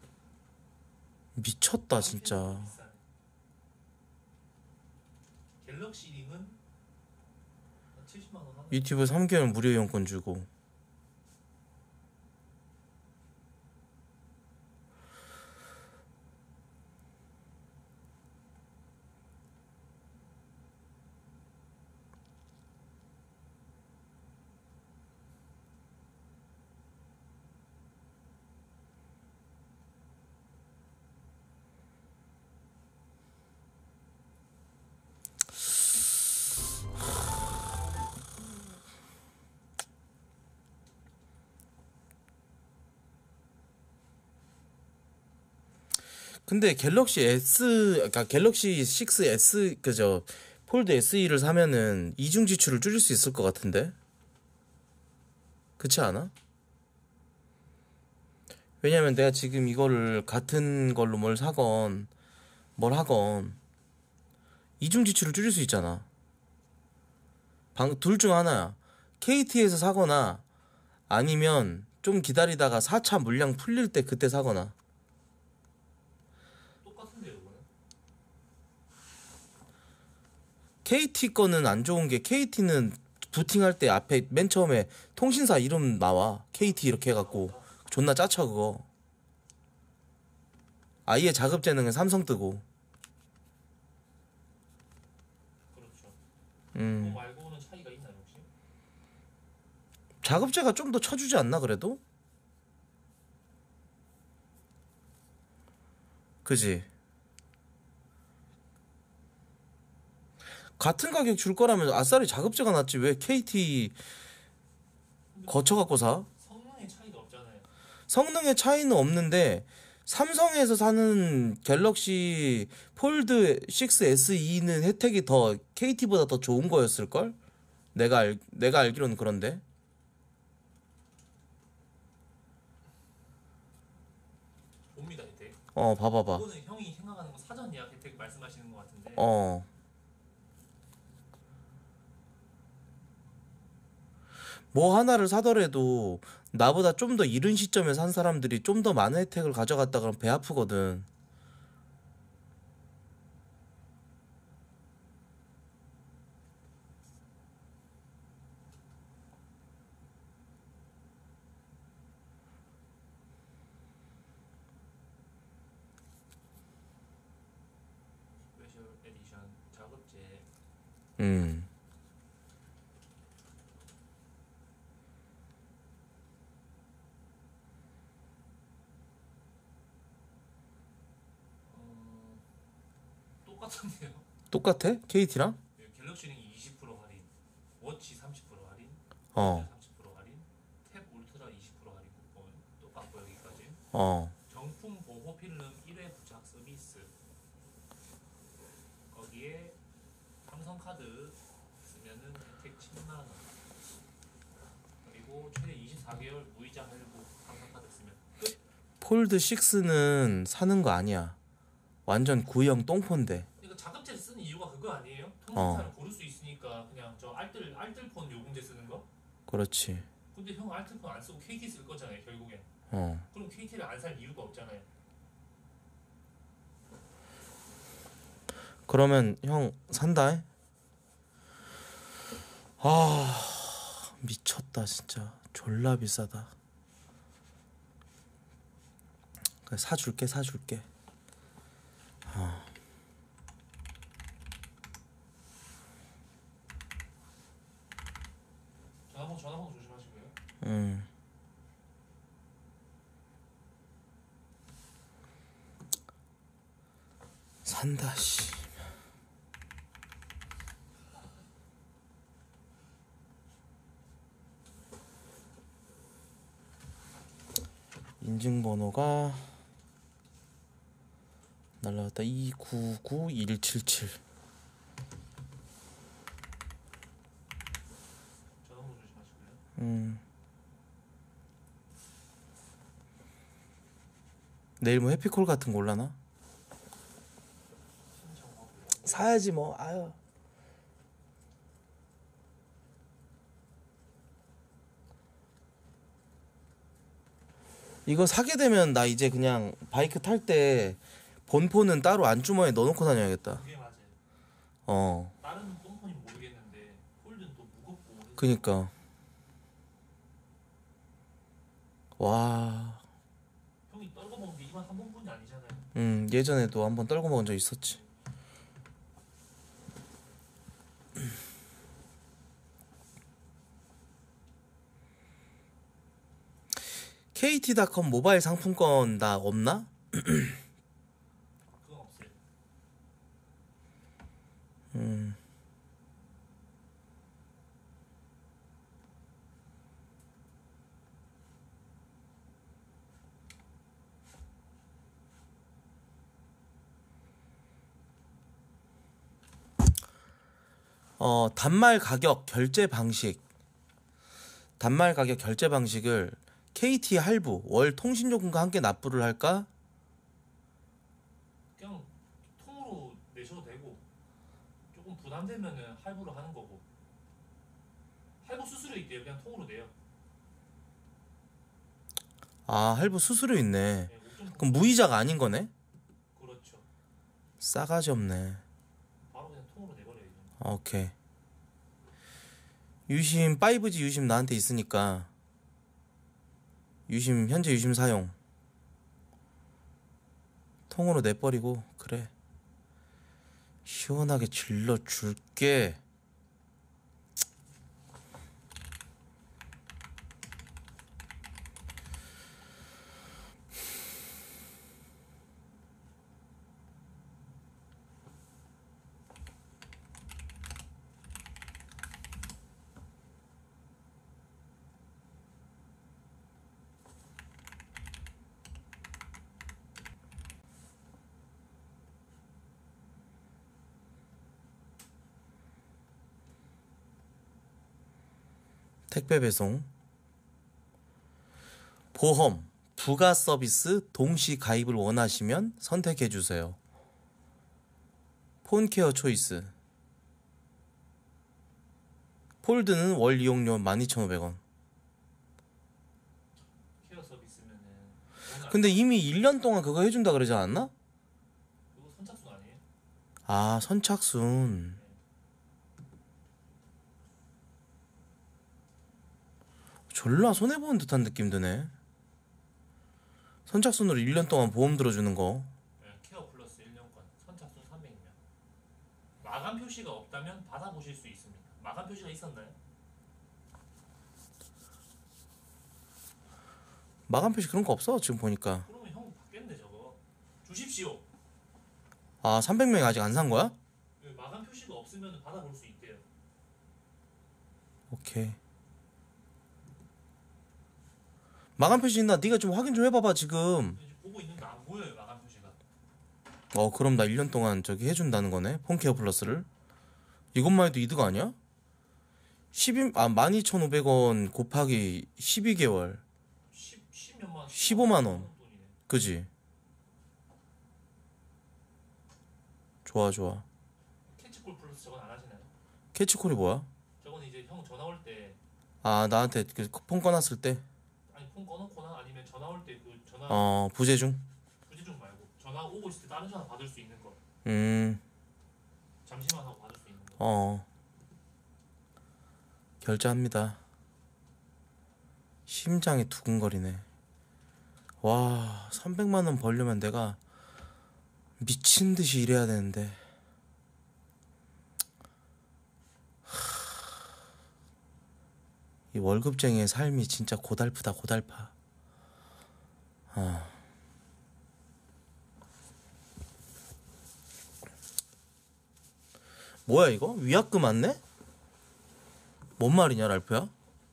미쳤다 진짜. 비싸네. 갤럭시 링은 한 70만 원 하나? 유튜브 3개월 무료 이용권 주고. 근데 갤럭시 S, 그러니까 갤럭시 6 S, 그죠? 폴드 SE를 사면은 이중 지출을 줄일 수 있을 것 같은데? 그렇지 않아? 왜냐면 내가 지금 이거를 같은 걸로 뭘 사건 뭘 하건 이중 지출을 줄일 수 있잖아. 둘 중 하나야. KT에서 사거나 아니면 좀 기다리다가 4차 물량 풀릴 때 그때 사거나. 똑같은데요, 이거는? KT 거는 안 좋은 게 KT는 부팅할 때 앞에 맨 처음에 통신사 이름 나와. KT 이렇게 해갖고 존나 짜쳐 그거. 아예 자급제능은 삼성 뜨고. 그렇죠. 그거 말고는 차이가 있나요, 혹시? 자급제가 좀 더 쳐주지 않나 그래도? 그지? 같은 가격 줄 거라면 아싸리 자급제가 낫지 왜 KT 거쳐갖고 사? 성능의 차이가 없잖아요. 성능의 차이는 없는데 삼성에서 사는 갤럭시 폴드 6 SE는 혜택이 더 KT보다 더 좋은 거였을걸? 내가 알기로는 그런데. 봅니다, 혜택. 봐봐봐. 이거는 형이 생각하는 거 사전 예약 혜택 말씀하시는 것 같은데. 뭐 하나를 사더라도 나보다 좀 더 이른 시점에 산 사람들이 좀 더 많은 혜택을 가져갔다 그러면 배 아프거든. 스페셜 에디션 자급제. 똑같은데요? 똑같아? KT랑? 갤럭시는 20% 할인, 워치 30% 할인, 30% 할인, 탭 울트라 20% 할인 쿠폰 똑같고 여기까지. 정품 보호 필름 1회 부착 서비스. 거기에 삼성 카드 쓰면은 혜택 10만 원. 그리고 최대 24개월 무이자 할부 삼성 카드 쓰면 끝. 폴드 6는 사는 거 아니야. 완전 구형 똥폰데. 이거 자급제 쓰는 이유가 그거 아니에요? 통신사를 고를 수 있으니까 그냥 저 알뜰폰 요금제 쓰는 거? 그렇지. 근데 형 알뜰폰 안 쓰고 KT 쓸 거잖아요, 결국엔. 그럼 KT를 안 살 이유가 없잖아요. 그러면 형 산다. 미쳤다 진짜. 졸라 비싸다. 그래, 사줄게. 전화번호 조심하시고요. 산다 씨. 인증번호가 날라왔다. 299177. 전화번호 조심하시고요. 내일 뭐 해피콜 같은 거 올라나? 사야지 뭐. 아유. 이거 사게 되면 나 이제 그냥 바이크 탈 때 본폰은 따로 안주머니에 넣어놓고 다녀야겠다. 그게 맞아요. 다른 똥폰이 모르겠는데 폴드는 또 무겁고. 그니까. 와. 형이 떨궈 먹은 게 이만 한 번뿐이 아니잖아요. 예전에도 한번 떨궈 먹은 적 있었지. KT.com 모바일 상품권 나 없나? 그건 없어요. 단말 가격 결제 방식을 KT 할부 월 통신요금과 함께 납부를 할까? 그냥 통으로 내셔도 되고 조금 부담되면은 할부로 하는 거고. 할부 수수료 있대요. 그냥 통으로 내요. 아, 할부 수수료 있네. 네, 5.9%. 그럼 무이자가 아닌 거네? 그렇죠. 싸가지 없네. 바로 그냥 통으로 내버려요. 이제. 오케이. 유심 5G 유심 나한테 있으니까 유심 현재 유심 사용 통으로 내버리고 그래. 시원하게 질러 줄게. 택배 배송, 보험, 부가 서비스 동시 가입을 원하시면 선택해 주세요. 폰케어 초이스. 폴드는 월 이용료 12,500원. 케어 서비스면은 근데 이미 1년 동안 그거 해준다 그러지 않았나? 그거 선착순 아니에요? 아, 선착순. 졸라 손해보는 듯한 느낌 드네. 선착순으로 1년 동안 보험 들어주는 거. 네, 케어 플러스 1년권 선착순 300명. 마감 표시가 없다면 받아보실 수 있습니다. 마감 표시가 있었나요? 마감 표시 그런 거 없어 지금 보니까. 그러면 형 받겠네 저거. 주십시오. 아, 300명이 아직 안 산 거야? 네, 마감 표시가 없으면 받아볼 수 있대요. 오케이. 마감 표시 있나? 네가 좀 확인 좀 해봐봐 지금. 이제 보고 있는데 안 보여요 마감 표시가. 그럼 나 1년 동안 저기 해준다는 거네. 폰케어 플러스를. 이것만 해도 이득 아니야? 12,500원 곱하기 12개월 10몇만 원. 15만 원. 돈이네. 그지? 좋아 좋아. 캐치콜 플러스 저건 안 하시나요? 캐치콜이 뭐야? 저건 이제 형 전화 올 때 아, 나한테 폰 꺼놨을 때? 아니 폰 꺼놓거나 아니면 전화 올 때 그 전화 부재중? 부재중 말고 전화 오고 있을 때 다른 전화 받을 수 있는 거 잠시만 하고 받을 수 있는 거. 결제합니다. 심장이 두근거리네. 와, 300만 원 벌려면 내가 미친 듯이 일해야 되는데. 이 월급쟁이의 삶이 진짜 고달프다, 고달파. 뭐야 이거? 위약금 안내? 뭔 말이냐 랄프야?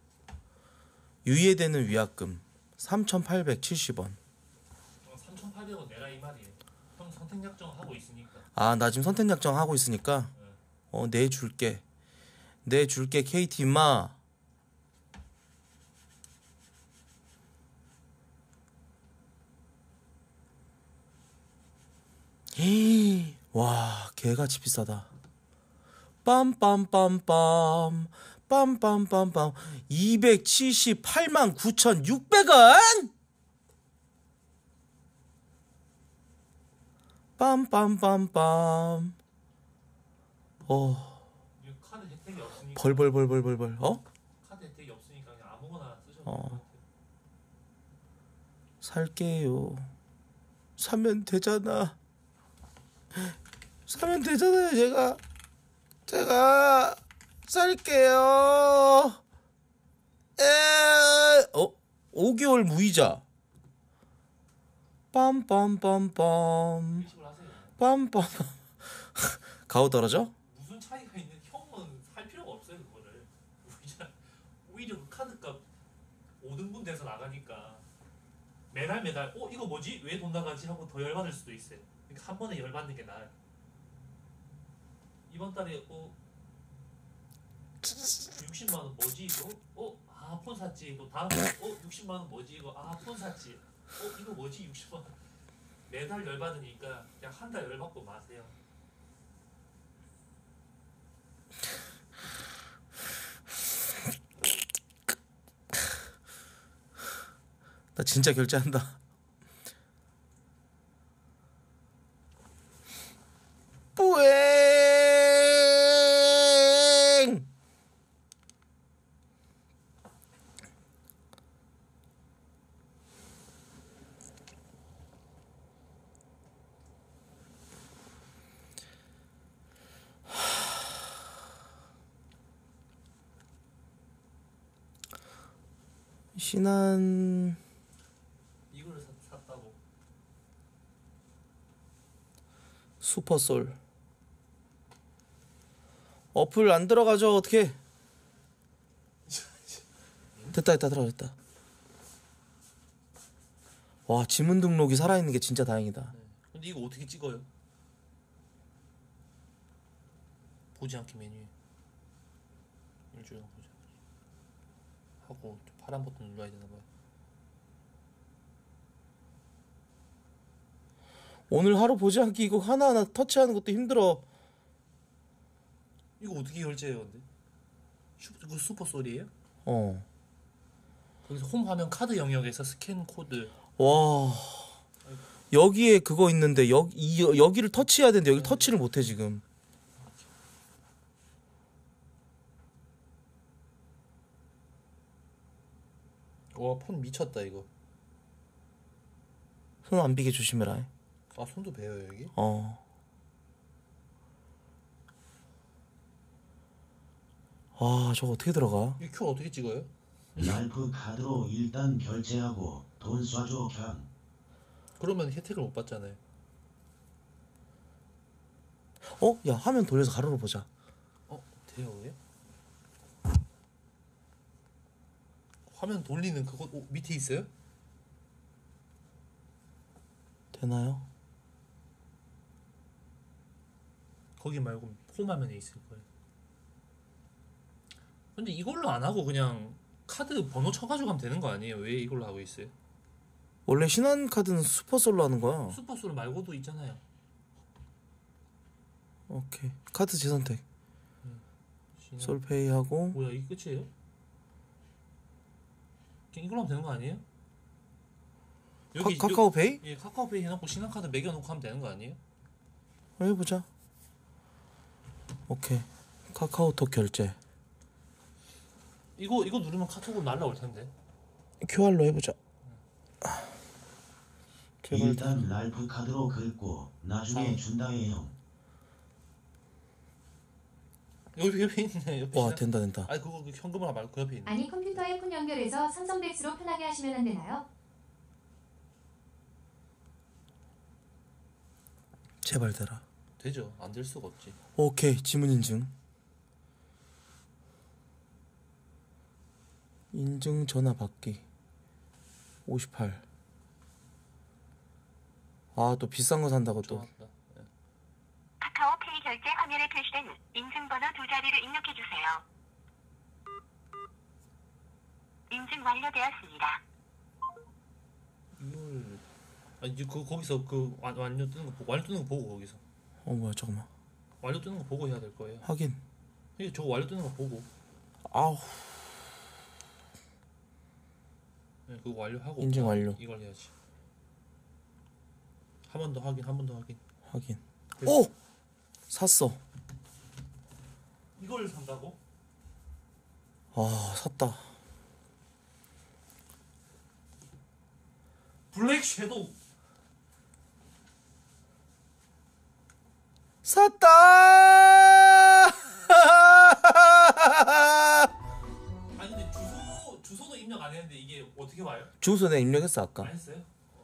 유예되는 위약금 3,870원. 3,800원 내라 이 말이에요. 형 선택 약정 하고 있으니까. 아, 나 지금 선택 약정 하고 있으니까 내줄게. 내줄게 KT 임마. 와, 개같이 비싸다. 빰빰빰빰 빰빰빰빰 278만 9,600원. 빰빰빰빰. 이거 카드 혜택이 없으니까. 벌벌벌벌벌벌. 카드 혜택이 없으니까 그냥 아무거나 쓰셔도 어. 될 것 같아요. 살게요. 사면 되잖아. 사면 되잖아요. 제가 살게요. 5개월 무이자. 빰빰빰빰 일식을 하세요. 빰빰. 가오 떨어져? 무슨 차이가 있는 형은 살 필요가 없어요 그거를. 오히려 그 카드값 5등분 돼서 나가니까 매달 이거 뭐지? 왜 돈 나가지? 하고 더 열받을 수도 있어요. 그러니까 한 번에 열받는 게 나아요. 이번 달에 60만 원 뭐지 이거? 폰 샀지. 또 다음 달 60만 원 뭐지 이거? 폰 샀지. 이거 뭐지 60만 원. 매달 열받으니까 그냥 한 달 열받고 마세요. 나 진짜 결제한다. 뿌엥! 신한 이걸 샀다고. 슈퍼솔 어플 안 들어가죠? 어떻게? 됐다 들어갔다. 와, 지문 등록이 살아있는 게 진짜 다행이다. 네. 근데 이거 어떻게 찍어요? 보지 않게 메뉴에 일주일 보자 하고 파란 버튼 눌러야 되나 봐요. 오늘 하루 보지 않기 이거 하나하나 터치하는 것도 힘들어. 이거 어떻게 결제해요, 근데? 이거 슈퍼솔이에요? 어. 거기서 홈 화면 카드 영역에서 스캔 코드. 와, 여기에 그거 있는데 여기를 터치해야 되는데 여기 터치를 못해 지금. 와, 폰 미쳤다 이거. 손 안 비게 조심해라. 아, 손도 베어요 여기? 어. 아, 저거 어떻게 들어가? 이 큐 어떻게 찍어요? 랄프 카드로 일단 결제하고 돈 쏴줘 경. 그러면 혜택을 못 받잖아요. 어? 야, 화면 돌려서 가로로 보자. 돼요 왜? 화면 돌리는 그거 밑에 있어요? 되나요? 거기 말고 홈 화면에 있을 거예요. 근데 이걸로 안 하고 그냥 카드 번호 쳐가지고 하면 되는 거 아니에요? 왜 이걸로 하고 있어요? 원래 신한카드는 슈퍼솔로 하는 거야. 슈퍼솔 말고도 있잖아요. 오케이. 카드 재선택. 신한- 솔페이 하고. 뭐야, 이게 끝이에요? 그냥 이걸로 하면 되는 거 아니에요? 카카오페이? 예, 카카오페이 해놓고 신한카드 매겨놓고 하면 되는 거 아니에요? 해보자. 오케이. 카카오톡 결제. 이거 누르면 카톡으로 날라올 텐데. QR로 해보자. 제발. 일단 랄프 카드로 긁고 나중에 준다 해요. 여기 옆에 있네. 옆에 와, 신한- 된다. 아니 그거 현금으로 말고 그 옆에 있네. 아니 컴퓨터에 폰 연결해서 삼성백스로 편하게 하시면 안 되나요? 제발 되라. 되죠. 안 될 수가 없지. 오케이. 지문 인증. 인증 전화 받기. 58. 아, 또 비싼 거 산다고 또. 좋았다. 예. 카카오페이 결제 화면에 표시된 인증번호 2자리를 입력해주세요. 인증 완료되었습니다. 이걸 아니 이제 거기서 그 완료 뜨는 거 보고 거기서 뭐야, 잠깐만. 완료 뜨는 거 보고 해야 될 거예요. 확인. 이게 저거 완료 뜨는 거 보고. 아우. 네, 그거 완료하고 인증 완료. 이걸 해야지. 한 번 더 확인, 한 번 더 확인. 확인. 네. 오! 샀어. 이걸 산다고? 아, 샀다. 블랙 섀도우. 샀다! 아니 근데 주소도 입력 안 했는데 이게 어떻게 와요? 주소 내가 입력했어, 아까. 안 했어요?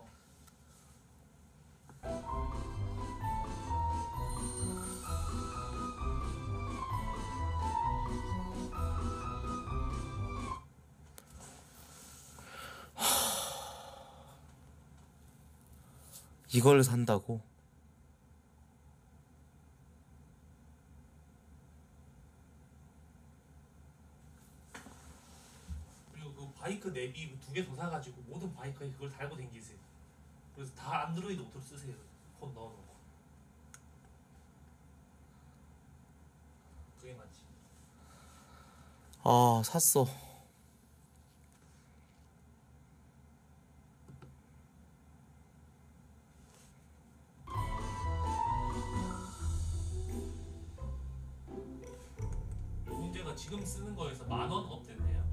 이걸 산다고? 그리고 그 바이크 내비 2개 더 사가지고 모든 바이크에 그걸 달고 댕기세요. 그래서 다 안드로이드 오토로 쓰세요. 폰 넣어놓고. 그게 맞지. 아, 샀어. 그러니까 지금 쓰는 거에서 10,000원 업 됐네요.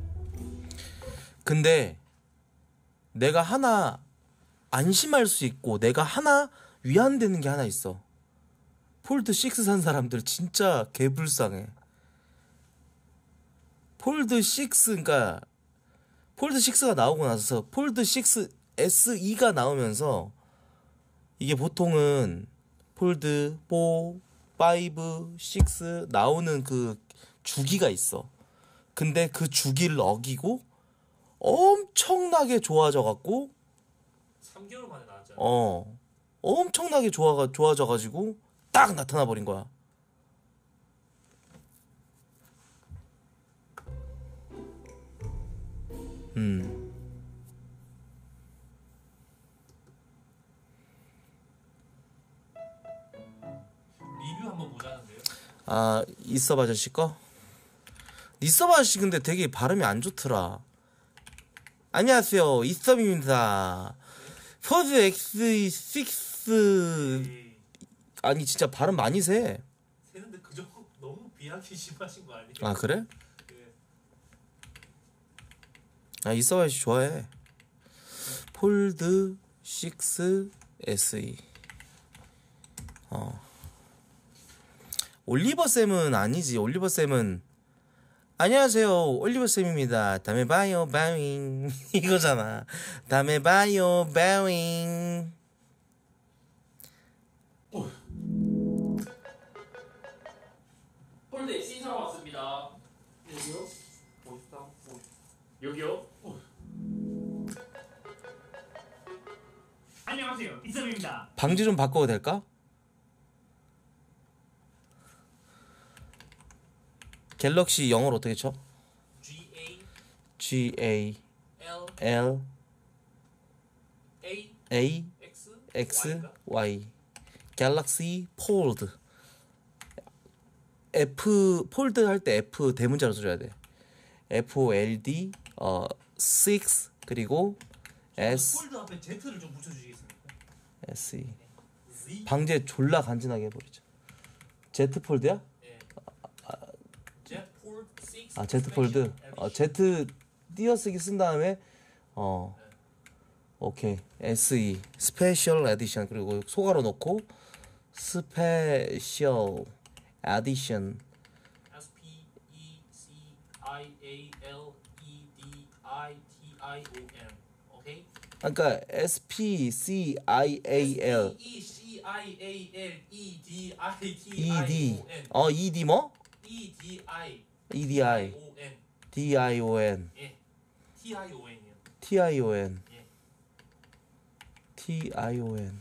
근데 내가 하나 안심할 수 있고 내가 하나 위안되는 게 하나 있어. 폴드 6 산 사람들 진짜 개불쌍해. 폴드 6, 그러니까 폴드 6가 나오고 나서 폴드 6 SE가 나오면서 이게 보통은 폴드 4, 5, 6 나오는 그 주기가 있어. 근데 그 주기를 어기고 엄청나게 좋아져 갖고 3개월 만에 나왔잖아. 엄청나게 좋아져 가지고 딱 나타나 버린 거야. 리뷰 한번 보자는데요. 아, 이서브 아저씨 거? 이서브 아저씨 근데 되게 발음이 안 좋더라. 안녕하세요, 이서브입니다. 포즈 X6 아니 진짜 발음 많이 세. 세는데 그 정도 너무 비하기 심하신 거 아니에요? 아 그래? 네. 아 이서브 아저씨 좋아해. 폴드 6 SE. 올리버 쌤은 아니지. 올리버 쌤은 안녕하세요, 올리버 쌤입니다. 다음에 봐요, 바윙. 이거잖아. 다음에 봐요, 바윙. 폴드 SE 사러 왔습니다. 여기요? 여기요? 안녕하세요, 이썸입니다. 방지 좀 바꿔도 될까? 갤럭시 영어로 어떻게 쳐? G A L A X X Y 갤럭시 폴드. F 폴드 할 때 F 대문자로 써줘야 돼. FOLD 6 그리고 S 폴드 앞에 Z를 좀 붙여주시겠습니까? SE. Z 방제 졸라 간지나게 해버리자. Z 폴드야? Z 폴드 6 아 Z 폴드. Z 띄어쓰기 쓴 다음에 오케이 SE 스페셜 에디션 그리고 소가로 넣고 스페셜 에디션 SPECIALEDITION 오케이? 그러니까 SPCIAL ECIALEDITION ED 뭐? EDI DION 예, TION이요. TION 예. TION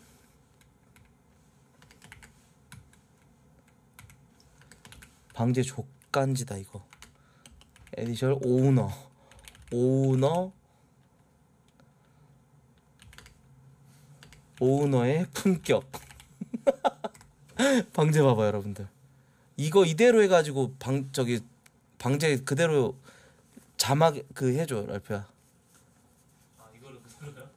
방제 족간지다 이거. 에디션 오너의 품격. 방제 봐봐 여러분들. 이거 이대로 해가지고 방제 그대로 자막 그 해줘 랄프야. 아 이거를 그대로요?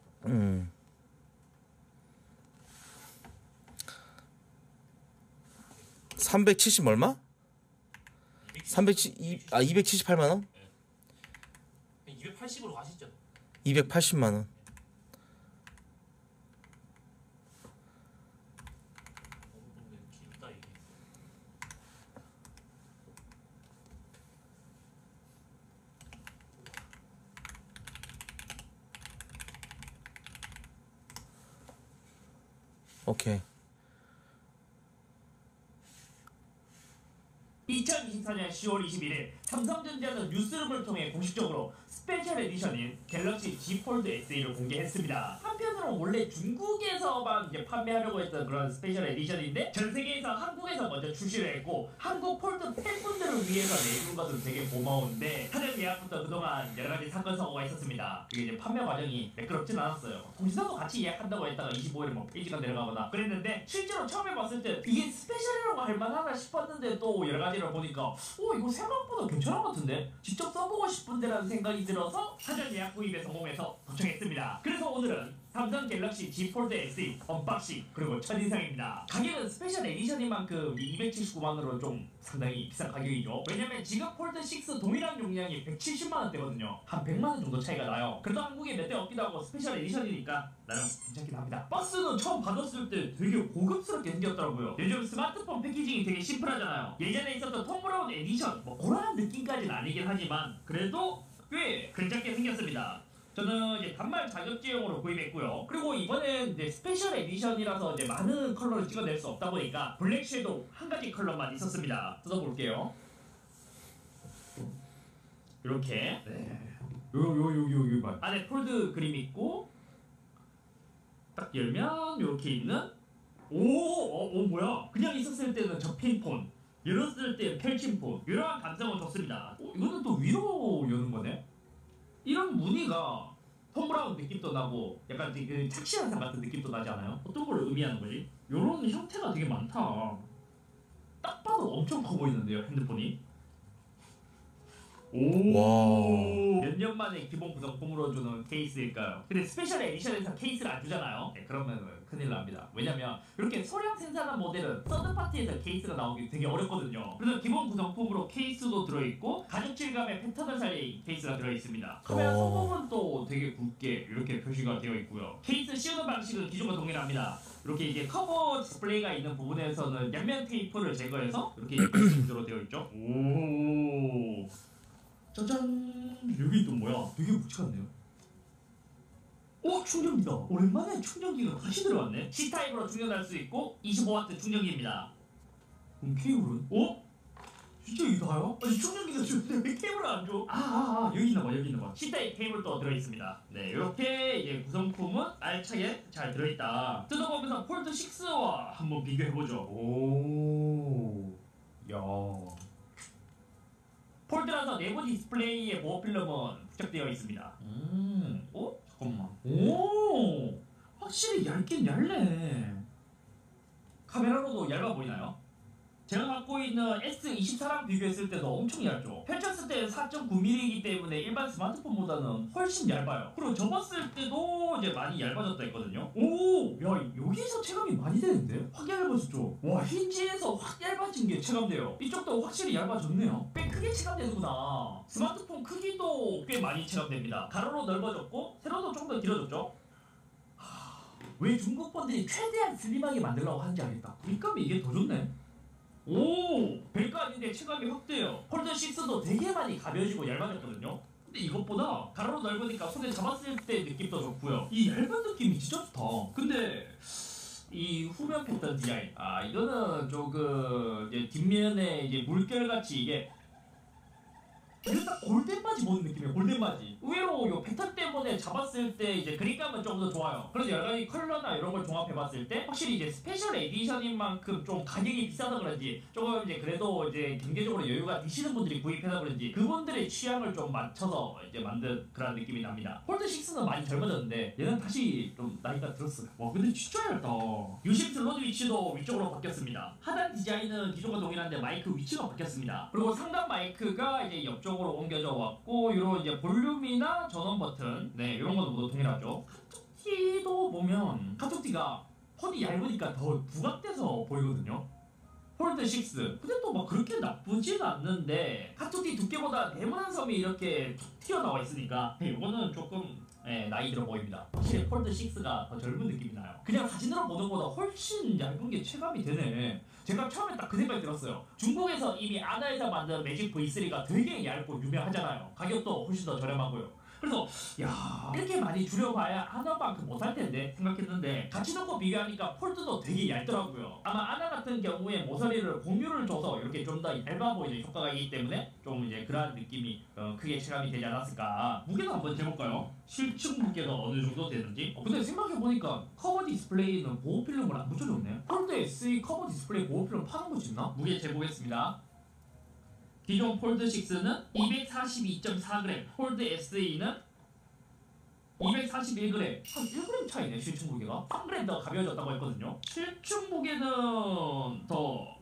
370 얼마? 278만 원? 280으로 가시죠. 280만 원. 길다 이게. 오케이. 2024년 10월 21일 삼성전자는 뉴스룸을 통해 공식적으로 스페셜 에디션인 갤럭시 Z 폴드 SE를 공개했습니다. 한편으로는 원래 중국에서만 이제 판매하려고 했던 그런 스페셜 에디션인데 전 세계에서 한국에서 먼저 출시를 했고 한국 폴드 팬분들을 위해서 내준 것은 되게 고마운데 사전 예약부터 그동안 여러 가지 사건 사고가 있었습니다. 그게 이제 판매 과정이 매끄럽진 않았어요. 통신사도 같이 예약한다고 했다가 25일에 뭐 페이지가 내려가거나 그랬는데 실제로 처음에 봤을 때 이게 스페셜이라고 할 만하나 싶었는데 또 여러 가지를 보니까 이거 생각보다 괜찮은 것 같은데 직접 써보고 싶은데라는 생각이 들어서 사전 예약 구입에 성공해서 도착했습니다. 그래서 오늘은 삼성 갤럭시 Z 폴드 SE 언박싱 그리고 첫인상입니다. 가격은 스페셜 에디션인 만큼 279만원으로 좀 상당히 비싼 가격이죠. 왜냐면 지금 폴드 6 동일한 용량이 170만원대거든요. 한 100만원 정도 차이가 나요. 그래도 한국에 몇 대 없기도 하고 스페셜 에디션이니까 나름 괜찮긴 합니다. 박스는 처음 받았을 때 되게 고급스럽게 생겼더라고요. 요즘 스마트폰 패키징이 되게 심플하잖아요. 예전에 있었던 톰 브라운 에디션 뭐 그런 느낌까지는 아니긴 하지만 그래도 꽤 괜찮게 생겼습니다. 저는 이제 단말 자격지용으로 구입했고요. 그리고 이번엔 이제 스페셜 에디션이라서 이제 많은 컬러를 찍어낼 수 없다 보니까 블랙 섀도우 한 가지 컬러만 있었습니다. 뜯어볼게요. 이렇게 여기 안에 폴드 그림 있고 딱 열면 이렇게 있는 오 뭐야? 그냥 있었을 때는 접힌 폰, 열었을 때 펼친 폰 이러한 감성은 좋습니다. 이거는 또 위로 여는 거네. 이런 무늬가 톰 브라운 느낌도 나고 약간 되게 착시한 상 같은 느낌도 나지 않아요? 어떤 걸 의미하는 거지? 이런 형태가 되게 많다. 딱 봐도 엄청 커 보이는데요, 핸드폰이. 오. 몇 년 만에 기본 구성품으로 주는 케이스일까요? 근데 스페셜 에디션에서 케이스를 안 주잖아요. 네, 그러면 큰일 납니다. 왜냐면 이렇게 소량 생산한 모델은 서드파티에서 케이스가 나오기 되게 어렵거든요. 그래서 기본 구성품으로 케이스도 들어있고 가죽 질감의 패턴을 살린 케이스가 들어있습니다. 카메라 소품은 또 되게 굵게 이렇게 표시가 되어 있고요. 케이스 씌우는 방식은 기존과 동일합니다. 이렇게 이제 커버 디스플레이가 있는 부분에서는 양면 테이프를 제거해서 이렇게 구조로 되어 있죠. 오. 짜잔! 여기 또 뭐야? 되게 묵직한데요? 오! 충전기다! 오랜만에 충전기가 다시 들어왔네? C타입으로 충전할 수 있고 25W 충전기입니다. 그럼 케이블은? 어? 진짜 이게 다야? 아니 충전기가 주는데 왜 케이블을 안 줘? 여기 있나봐. C타입 케이블도 들어있습니다. 네, 이렇게 이제 구성품은 알차게 잘 들어있다. 뜯어보면서 폴드 6와 한번 비교해보죠. 오. 야. 폴드라서 내부 디스플레이의 보호 필름은 부착되어 있습니다. 잠깐만. 오, 확실히 얇긴 얇네. 카메라로도 얇아 보이나요? 제가 갖고 있는 S24랑 비교했을 때도 엄청 얇죠. 펼쳤을 때 4.9mm이기 때문에 일반 스마트폰보다는 훨씬 얇아요. 그리고 접었을 때도 이제 많이 얇아졌다 했거든요. 오! 야, 여기서 체감이 많이 되는데? 확 얇아졌죠? 와, 힌지에서 확 얇아진 게 체감돼요. 이쪽도 확실히 얇아졌네요. 꽤 크게 체감되는구나. 스마트폰 크기도 꽤 많이 체감됩니다. 가로로 넓어졌고 세로도 좀 더 길어졌죠? 왜 중국 폰들이 최대한 슬림하게 만들려고 하는지 알겠다. 그립감이 이게 더 좋네. 오! 별거 아닌데 체감이 확 돼요. 폴드 6도 되게 많이 가벼워지고 얇아졌거든요. 근데 이것보다 가로로 넓으니까 손에 잡았을 때 느낌도 좋고요. 이 얇은 느낌이 진짜 좋다. 근데 이 후면 패턴 디자인, 이거는 조금 이제 뒷면에 이제 물결같이 이게 딱 골덴바지 보는 느낌이에요. 골덴바지. 의외로 이 패턴 때문에 잡았을 때 이제 그립감은 좀 더 좋아요. 그래서 여러 가지 컬러나 이런 걸 종합해봤을 때 확실히 이제 스페셜 에디션인 만큼 좀 가격이 비싸서 그런지 조금 이제 그래도 이제 경제적으로 여유가 되시는 분들이 구입해서 그런지 그분들의 취향을 좀 맞춰서 이제 만든 그런 느낌이 납니다. 폴드 6는 많이 젊어졌는데 얘는 다시 좀 나이가 들었어요. 와, 근데 진짜 얇다. 유심 슬롯 위치도 위쪽으로 바뀌었습니다. 하단 디자인은 기존과 동일한데 마이크 위치가 바뀌었습니다. 그리고 상단 마이크가 이제 옆쪽으로 옮겨져 왔고 이런 이제 볼륨이나 전원 버튼 이런 것도 모두 동일하죠. 카톡티도 보면 카톡티가 폰이 얇으니까 더 부각돼서 보이거든요. 폴드 6 근데 또 막 그렇게 나쁘진 않는데 카톡티 두께보다 네모난 섬이 이렇게 툭 튀어나와 있으니까 이거는 조금 나이 들어 보입니다. 확실히 폴드 6가 더 젊은 느낌이 나요. 그냥 사진으로 보는 것보다 훨씬 얇은 게 체감이 되네. 제가 처음에 딱 그 생각이 들었어요. 중국에서 이미 아나에서 만든 매직 V3가 되게 얇고 유명하잖아요. 가격도 훨씬 더 저렴하고요. 그래서 야, 이렇게 많이 줄여봐야 아나만큼 못할 텐데 생각했는데 같이 놓고 비교하니까 폴드도 되게 얇더라고요. 아마 아나 같은 경우에 모서리를 공유를 줘서 이렇게 좀 더 얇아 보이는 효과가 있기 때문에 좀 이제 그러한 느낌이 크게 체감이 되지 않았을까. 무게도 한번 재볼까요? 실측 무게가 어느 정도 되는지. 근데 생각해보니까 커버 디스플레이는 보호 필름을 안 붙여줬네. 폴드 SE 커버 디스플레이 보호 필름 파는 거 있나? 무게 재보겠습니다. 기존 폴드 6는 242.4g, 폴드 SE는 241g, 한 1g 차이네. 실측 무게가 3g 더 가벼워졌다고 했거든요. 실측 무게는 더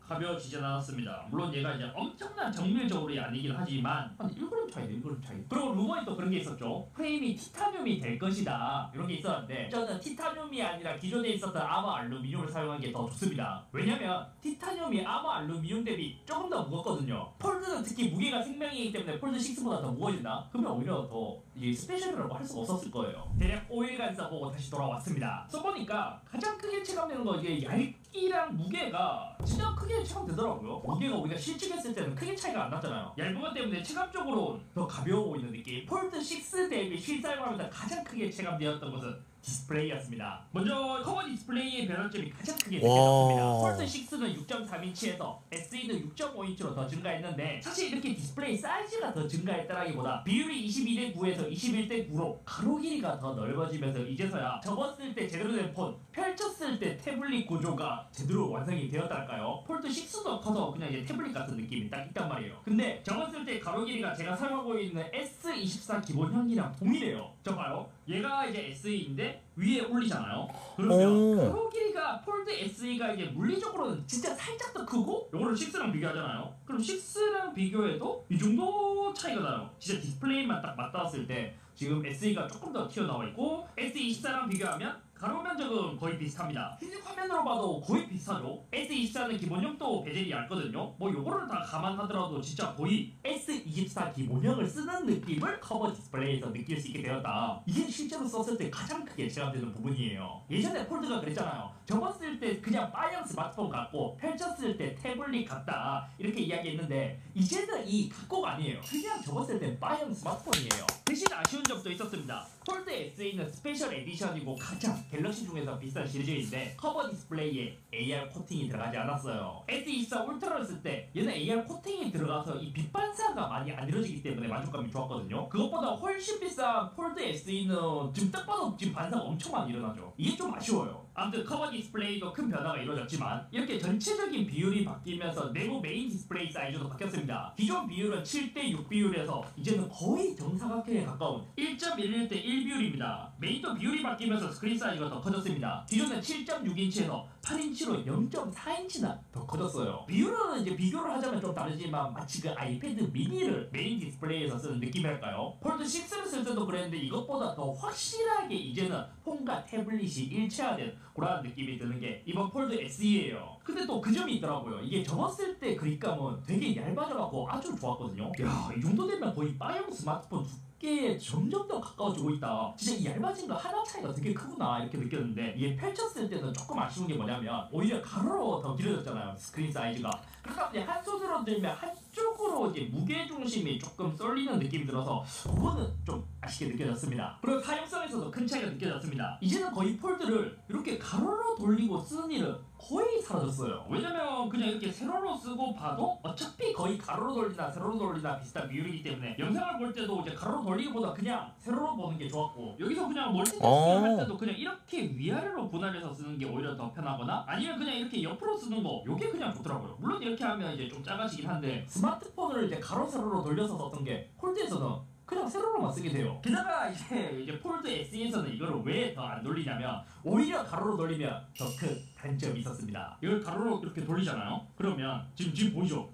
가벼워지진 않았습니다. 물론 얘가 이제 엄청난 정밀적으로 아니긴 하지만 한 1g 차이네, 1g 차이. 그리고 루머에 또 그런 게 있었죠. 프레임이 티타늄이 될 것이다, 이런 게 있었는데 저는 티타늄이 아니라 기존에 있었던 아머 알루미늄을 사용한 게 더 좋습니다. 왜냐면 티타늄이 아머 알루미늄 대비 조금 더 무겁거든요. 폴드는 특히 무게가 생명이기 때문에 폴드 6보다 더 무거워진다? 그러면 오히려 더 이게 스페셜이라고 할 수가 없었을 거예요. 대략 5일간 써보고 다시 돌아왔습니다. 써보니까 가장 크게 체감되는 건 이게 얇기랑 무게가 진짜 크게 체감되더라고요. 무게가 우리가 실측했을 때는 크게 차이가 안 났잖아요. 얇은 것 때문에 체감적으로 더 가벼워 보이는 느낌. 폴드 6 대비 실사용하면서 가장 크게 체감되었던 것은 디스플레이였습니다. 먼저 커버 디스플레이의 변환점이 가장 크게 느껴졌습니다. 폴드 6는 6.3인치에서 SE는 6.5인치로 더 증가했는데 사실 이렇게 디스플레이 사이즈가 더 증가했다라기보다 비율이 22대 9에서 21대 9로 가로 길이가 더 넓어지면서 이제서야 접었을 때 제대로 된 폰, 펼쳤을 때 태블릿 구조가 제대로 완성이 되었달까요? 폴드 6도 커서 그냥 이제 태블릿 같은 느낌이 딱 있단 말이에요. 근데 접었을 때 가로 길이가 제가 사용하고 있는 S24 기본형이랑 동일해요. 저 봐요. 얘가 이제 SE인데 위에 올리잖아요. 그러면 가로 길이가 폴드 SE가 이제 물리적으로는 진짜 살짝 더 크고 요거를 6랑 비교하잖아요. 그럼 6랑 비교해도 이 정도 차이가 나요. 진짜 디스플레이만 딱 맞닿았을 때 지금 SE가 조금 더 튀어나와 있고 S24랑 비교하면 가로 면적은 거의 비슷합니다. 휴지 화면으로 봐도 거의 비슷하죠. S24는 기본형도 베젤이 얇거든요. 뭐 요거를 다 감안하더라도 진짜 거의 S24 기본형을 쓰는 느낌을 커버 디스플레이에서 느낄 수 있게 되었다. 이게 실제로 썼을 때 가장 크게 체감되는 부분이에요. 예전에 폴드가 그랬잖아요. 접었을 때 그냥 빠형 스마트폰 같고 펼쳤을 때 태블릿 같다, 이렇게 이야기했는데 이제는 이 각고가 아니에요. 그냥 접었을 때 빠형 스마트폰이에요. 대신 아쉬운 점도 있었습니다. 폴드 SE는 스페셜 에디션이고 가장 갤럭시 중에서 비싼 시리즈인데 커버 디스플레이에 AR 코팅이 들어가지 않았어요. S24 울트라를 쓸 때 얘는 AR 코팅이 들어가서 이 빛 반사가 많이 안 이루어지기 때문에 만족감이 좋았거든요. 그것보다 훨씬 비싼 폴드 SE는 지금 딱 봐도 지금 반사가 엄청 많이 일어나죠. 이게 좀 아쉬워요. 아무튼 커버 디스플레이도 큰 변화가 이루어졌지만 이렇게 전체적인 비율이 바뀌면서 내부 메인 디스플레이 사이즈도 바뀌었습니다. 기존 비율은 7대6 비율에서 이제는 거의 정사각형에 가까운 1.11대 1 비율입니다. 메인도 비율이 바뀌면서 스크린 사이즈가 더 커졌습니다. 기존은 7.6인치에서 8인치로 0.4인치나 더 커졌어요. 비율은 이제 비교를 하자면 좀 다르지만 마치 그 아이패드 미니를 메인 디스플레이에서 쓰는 느낌이랄까요? 폴드 6를 쓸 때도 그랬는데 이것보다 더 확실하게 이제는 폰과 태블릿이 일체화된 그런 느낌이 드는 게 이번 폴드 SE예요. 근데 또 그 점이 있더라고요. 이게 접었을 때 그립감은 되게 얇아져갖고 아주 좋았거든요. 야, 이 정도 되면 거의 빠형 스마트폰 두께에 점점 더 가까워지고 있다. 진짜 이 얇아진 거 하나 차이가 되게 크구나, 이렇게 느꼈는데 이게 펼쳤을 때는 조금 아쉬운 게 뭐냐면 오히려 가로로 더 길어졌잖아요, 스크린 사이즈가. 그러다 보니 한 손으로 들면 한쪽으로 이제 무게중심이 조금 쏠리는 느낌이 들어서 그거는 좀 아쉽게 느껴졌습니다. 그리고 사용성에서도 큰 차이가 느껴졌습니다. 이제는 거의 폴드를 이렇게 가로로 돌리고 쓰는 일은 거의 사라졌어요. 왜냐면 그냥 이렇게 세로로 쓰고 봐도 어차피 거의 가로로 돌리나 세로로 돌리나 비슷한 비율이기 때문에 영상을 볼 때도 이제 가로로 돌리기보다 그냥 세로로 보는 게 좋았고, 여기서 그냥 멀티태스킹을 할 때도 그냥 이렇게 위아래로 분할해서 쓰는 게 오히려 더 편하거나 아니면 그냥 이렇게 옆으로 쓰는 거, 요게 그냥 좋더라고요. 물론 이렇게 하면 이제 좀 작아지긴 한데 스마트폰을 이제 가로 세로로 돌려서 썼던 게 폴드에서는 그냥 세로로만 쓰게 돼요. 게다가 이제 폴드 SE에서는 이거를 왜 더 안 돌리냐면 오히려 가로로 돌리면 더 큰 단점이 있었습니다. 이걸 가로로 이렇게 돌리잖아요. 그러면 지금 보이죠?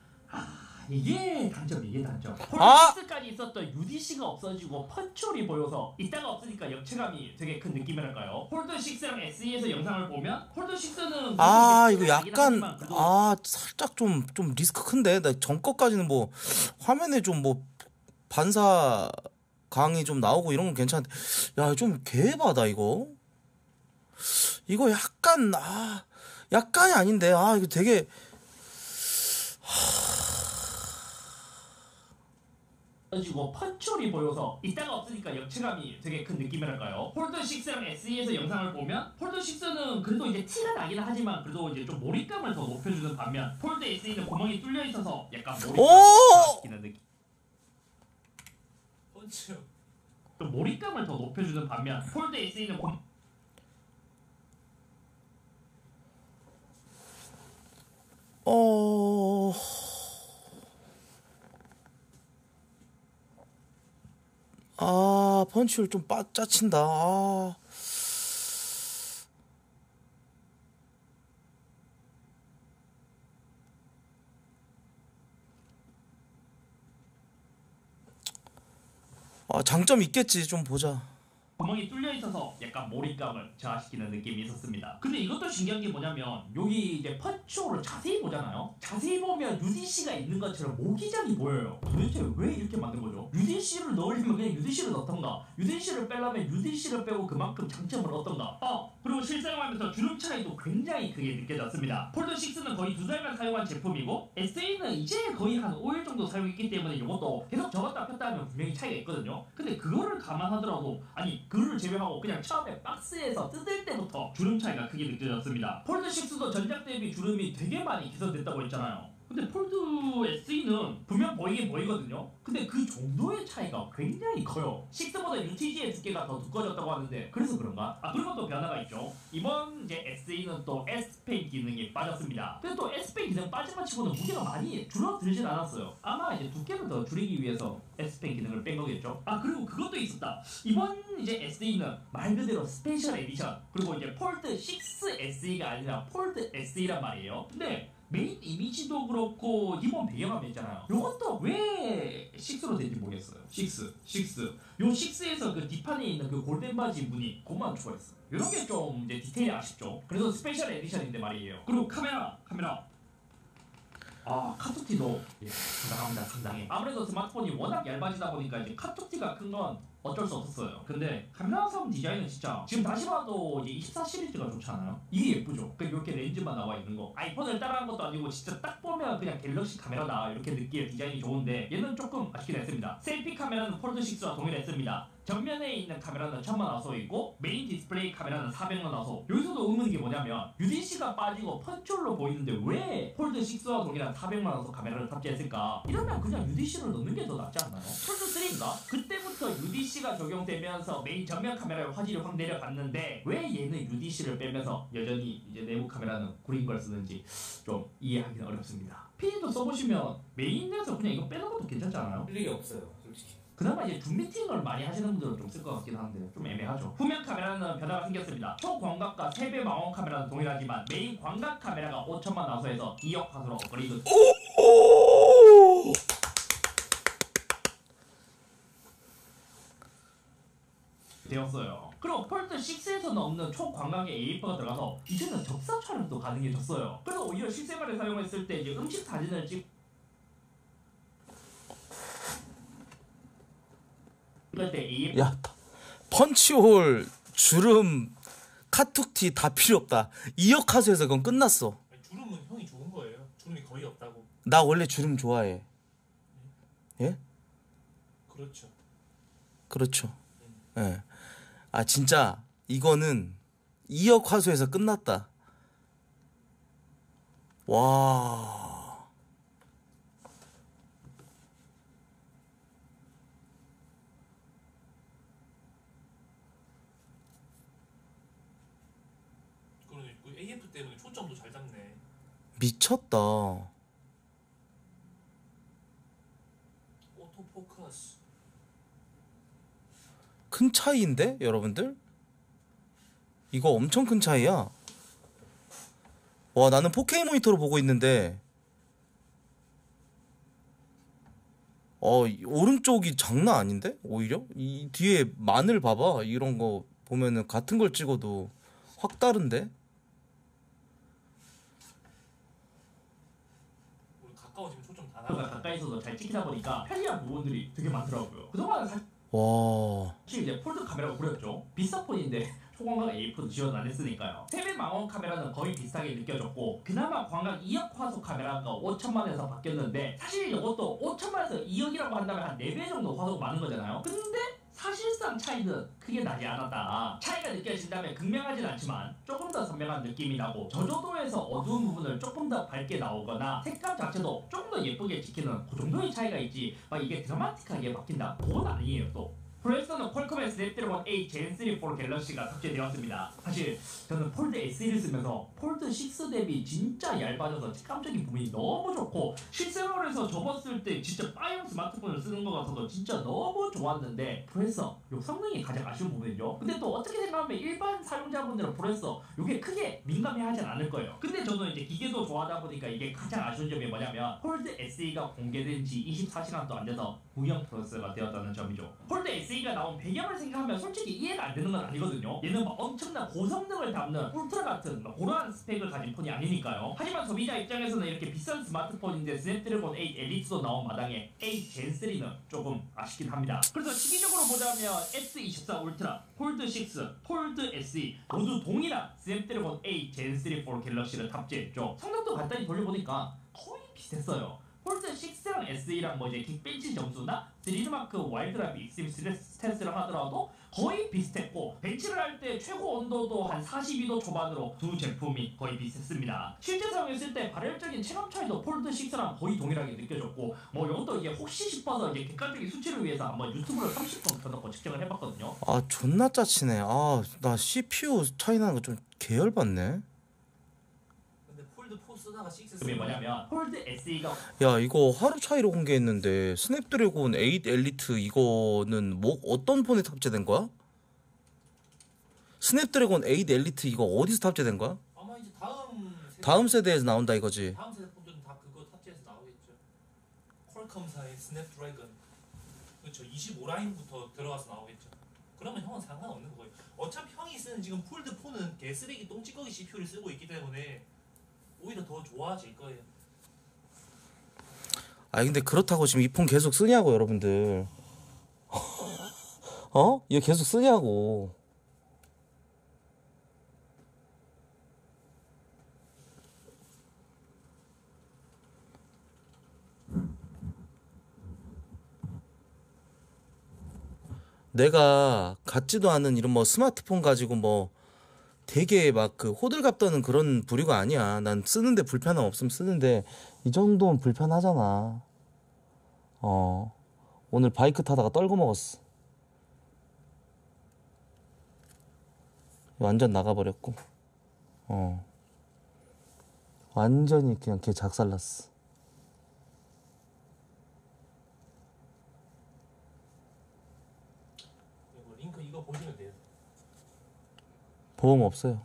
이게 단점. 폴드 6까지 있었던 UDC가 없어지고 펀치홀이 보여서 이따가 없으니까 역체감이 되게 큰 느낌이랄까요? 폴드 6랑 SE에서 영상을 보면 폴드 6는 이거 약간 살짝 좀 리스크 큰데. 나 전 거까지는 뭐 화면에 좀 뭐 반사 강이 좀 나오고 이런 건 괜찮은데, 야, 좀 개바다 이거 약간이 아닌데, 이거 되게 지고 펀치홀이 보여서 이따가 없으니까 역체감이 되게 큰 느낌이랄까요? 폴드 6랑 SE에서 영상을 보면 폴드 6는 그래도 이제 티가 나긴 하지만 그래도 이제 좀 몰입감을 더 높여주는 반면 폴드 SE는 구멍이 뚫려 있어서 약간 몰입감을 더 느끼는 느낌. 또 몰입감을 더 높여주는 반면 폴드 SE는 펀치를 좀 짜친다. 아, 장점 있겠지. 좀 보자. 구멍이 뚫려 있어서 약간 몰입감을 저하시키는 느낌이 있었습니다. 근데 이것도 신기한 게 뭐냐면 여기 이제 펀치홀을 자세히 보잖아요. 자세히 보면 UDC가 있는 것처럼 모기장이 보여요. 도대체 왜 이렇게 만든 거죠? UDC를 넣으려면 그냥 UDC를 넣던가, UDC를 빼려면 UDC를 빼고 그만큼 장점을 얻던가. 그리고 실사용하면서 주름 차이도 굉장히 크게 느껴졌습니다. 폴드6는 거의 2달간 사용한 제품이고 SA는 이제 거의 한 5일 정도 사용했기 때문에 이것도 계속 접었다 폈다 하면 분명히 차이가 있거든요. 근데 그거를 감안하더라도, 아니 그거를 제외하고 그냥 처음에 박스에서 뜯을 때부터 주름 차이가 크게 느껴졌습니다. 폴드6도 전작 대비 주름이 되게 많이 개선됐다고 했잖아요. 근데 폴드 SE는 분명 보이긴 보이거든요. 근데 그 정도의 차이가 굉장히 커요. 6보다 UTG의 두께가 더 두꺼워졌다고 하는데 그래서 그런가? 그리고 또 변화가 있죠. 이번 이제 SE는 또 S펜 기능이 빠졌습니다. 근데 또 S펜 기능 빠진 것 치고는 무게가 많이 줄어들진 않았어요. 아마 이제 두께를 더 줄이기 위해서 S펜 기능을 뺀 거겠죠. 그리고 그것도 있었다. 이번 이제 SE는 말 그대로 스페셜 에디션, 그리고 이제 폴드 6 SE가 아니라 폴드 SE란 말이에요. 근데 메인 이미지도 그렇고 기본 배경화면 있잖아요. 이것도 왜 6로 된지 모르겠어요. 6. 요 6에서 그 뒷판에 있는 그 골덴 바지 무늬, 그것만 좋아했어요. 이런 게 좀 이제 디테일이 아쉽죠. 그래서 스페셜 에디션인데 말이에요. 그리고 카메라. 카툭티도 상당합니다. 상당해. 아무래도 스마트폰이 워낙 얇아지다 보니까 이제 카툭티가 큰 건 어쩔 수 없었어요. 근데 카메라 선 디자인은 진짜 지금 다시 봐도 이제 24 시리즈가 좋지 않아요? 이게 예쁘죠? 이렇게 렌즈만 나와 있는 거. 아이폰을 따라한 것도 아니고 진짜 딱 보면 그냥 갤럭시 카메라다 이렇게 느낄 디자인이 좋은데 얘는 조금 아쉽긴 했습니다. 셀피 카메라는 폴드6와 동일했습니다. 정면에 있는 카메라는 1000만화소이고 메인 디스플레이 카메라는 400만화소. 여기서도 의문인 게 뭐냐면 UDC가 빠지고 펀치홀로 보이는데 왜 폴드6와 동일한 400만화소 카메라를 탑재했을까? 이러면 그냥 UDC를 넣는 게 더 낫지 않나요? 폴드3인가? 그때부터 UDC가 적용되면서 메인 정면 카메라의 화질이 확 내려갔는데 왜 얘는 UDC를 빼면서 여전히 이제 내부 카메라는 구린 걸 쓰는지 좀 이해하기는 어렵습니다. PD도 써보시면 메인에서 그냥 이거 빼는 것도 괜찮지 않아요? 일이 없어요, 솔직히. 그나마 이제 줌 미팅을 많이 하시는 분들은 좀 쓸 것 같긴 한데 좀 애매하죠. 후면 카메라는 변화가 생겼습니다. 초광각과 3배 망원 카메라는 동일하지만 메인 광각 카메라가 5천만 화소에서 2억 화소로 업그레이드 되었어요. 그리고 폴드6에서는 없는 초광각의 AF가 들어가서 이제는 적사 촬영도 가능해졌어요. 그래서 오히려 실생활에 사용했을 때 이제 음식 사진을 이럴 때 AF 야, 펀치홀, 주름, 카툭티 다 필요 없다. 2억 화소에서 그건 끝났어. 아니, 주름은 형이 좋은 거예요. 주름이 거의 없다고. 나 원래 주름 좋아해. 예? 그렇죠. 그렇죠. 예. 진짜 이거는 2억 화소에서 끝났다. 와. 그러네. 그 AF 때문에 초점도 잘 잡네. 미쳤다. 오토포커스. 큰 차이인데 여러분들? 이거 엄청 큰 차이야. 와, 나는 4K 모니터로 보고 있는데 오른쪽이 장난 아닌데? 오히려? 이 뒤에 마늘 봐봐. 이런 거 보면은 같은 걸 찍어도 확 다른데? 우리 가까워지면 초점 다 그러니까 나가. 가까이서도 잘 찍히다 보니까 편리한 부분들이 되게 많더라고요. 그동안 와. 사실 이제 폴드 카메라가 구렸죠. 비싼 폰인데 초광각 AF도 지원 안 했으니까요. 3배 망원 카메라는 거의 비슷하게 느껴졌고 그나마 광각 2억 화소 카메라가 5천만에서 바뀌었는데 사실 이것도 5천만에서 2억이라고 한다면 한 4배 정도 화소가 많은 거잖아요. 근데 사실상 차이는 크게 나지 않았다. 차이가 느껴진다면 극명하진 않지만 조금 더 선명한 느낌이 나고 저조도에서 어두운 부분을 조금 더 밝게 나오거나 색감 자체도 조금 더 예쁘게 찍히는 그 정도의 차이가 있지 막 이게 드라마틱하게 바뀐다? 그건 아니에요 또. 프로세서는 퀄컴의 스냅드래곤 8 젠3 4 갤럭시가 탑재되었습니다. 사실 저는 폴드 SE를 쓰면서 폴드 6 대비 진짜 얇아져서 깜짝인 부분이 너무 좋고 실생활에서 접었을 때 진짜 빠이용 스마트폰을 쓰는 것 같아서 진짜 너무 좋았는데 프로세서 요 성능이 가장 아쉬운 부분이죠. 근데 또 어떻게 생각하면 일반 사용자분들은 프로세서 요게 크게 민감해하진 않을 거예요. 근데 저는 이제 기계도 좋아하다 보니까 이게 가장 아쉬운 점이 뭐냐면 폴드 SE가 공개된 지 24시간도 안 돼서 구형 프로세서가 되었다는 점이죠. 폴드 SE가 나온 배경을 생각하면 솔직히 이해가 안 되는 건 아니거든요. 얘는 막 엄청난 고성능을 담는 울트라 같은 그러한 스펙을 가진 폰이 아니니까요. 하지만 소비자 입장에서는 이렇게 비싼 스마트폰인데 스냅드래곤 8 엘리트도 나온 마당에 8 젠3는 조금 아쉽긴 합니다. 그래서 시기적으로 보자면 S24 울트라, 폴드 6, 폴드 SE 모두 동일한 스냅드래곤 8 젠3 4 갤럭시를 탑재했죠. 성능도 간단히 돌려보니까 거의 비슷했어요. 폴드 6랑 SE랑 뭐 이제 긱벤치 점수나 3드마크 와일드라이브 익스트림 스탠스를 하더라도 거의 비슷했고 벤치를 할 때 최고 온도도 한 42도 초반으로 두 제품이 거의 비슷했습니다. 실제 사용했을 때 발열적인 체감 차이도 폴드 6랑 거의 동일하게 느껴졌고 뭐 이것도 이게 혹시 싶어서 이제 객관적인 수치를 위해서 한번 유튜브를 30분 켜놓고 측정을 해봤거든요. 아 존나 짜치네. 아 나 CPU 차이 나는 거 좀 계열받네. 근데 폴드 4 쓰다가 6 그게 쓰면 뭐냐면 폴드 SE가 야 이거 하루 차이로 공개했는데 스냅드래곤 8 엘리트 이거는 뭐 어떤 폰에 탑재된 거야? 스냅드래곤 8 엘리트 이거 어디서 탑재된 거야? 아마 이제 다음 세대에서 나온다 이거지. 다음 세대 폰들은 다 그거 탑재해서 나오겠죠. 퀄컴사의 스냅드래곤 그렇죠. 25라인부터 들어가서 나오겠죠. 그러면 형은 상관없는 거예요. 어차피 형이 쓰는 지금 폴드 4는 개쓰레기 똥찌꺼기 CPU를 쓰고 있기 때문에 오히려 더 좋아질 거예요. 아니 근데 그렇다고 지금 이 폰 계속 쓰냐고 여러분들. 어? 이거 계속 쓰냐고. 내가 갖지도 않은 이런 뭐 스마트폰 가지고 뭐 되게 막 그 호들갑 떠는 그런 부류가 아니야. 난 쓰는데 불편함 없으면 쓰는데 이 정도는 불편하잖아. 오늘 바이크 타다가 떨궈 먹었어. 완전 나가버렸고. 완전히 그냥 개 작살났어. 링크 이거 보시면 돼요. 보험 없어요.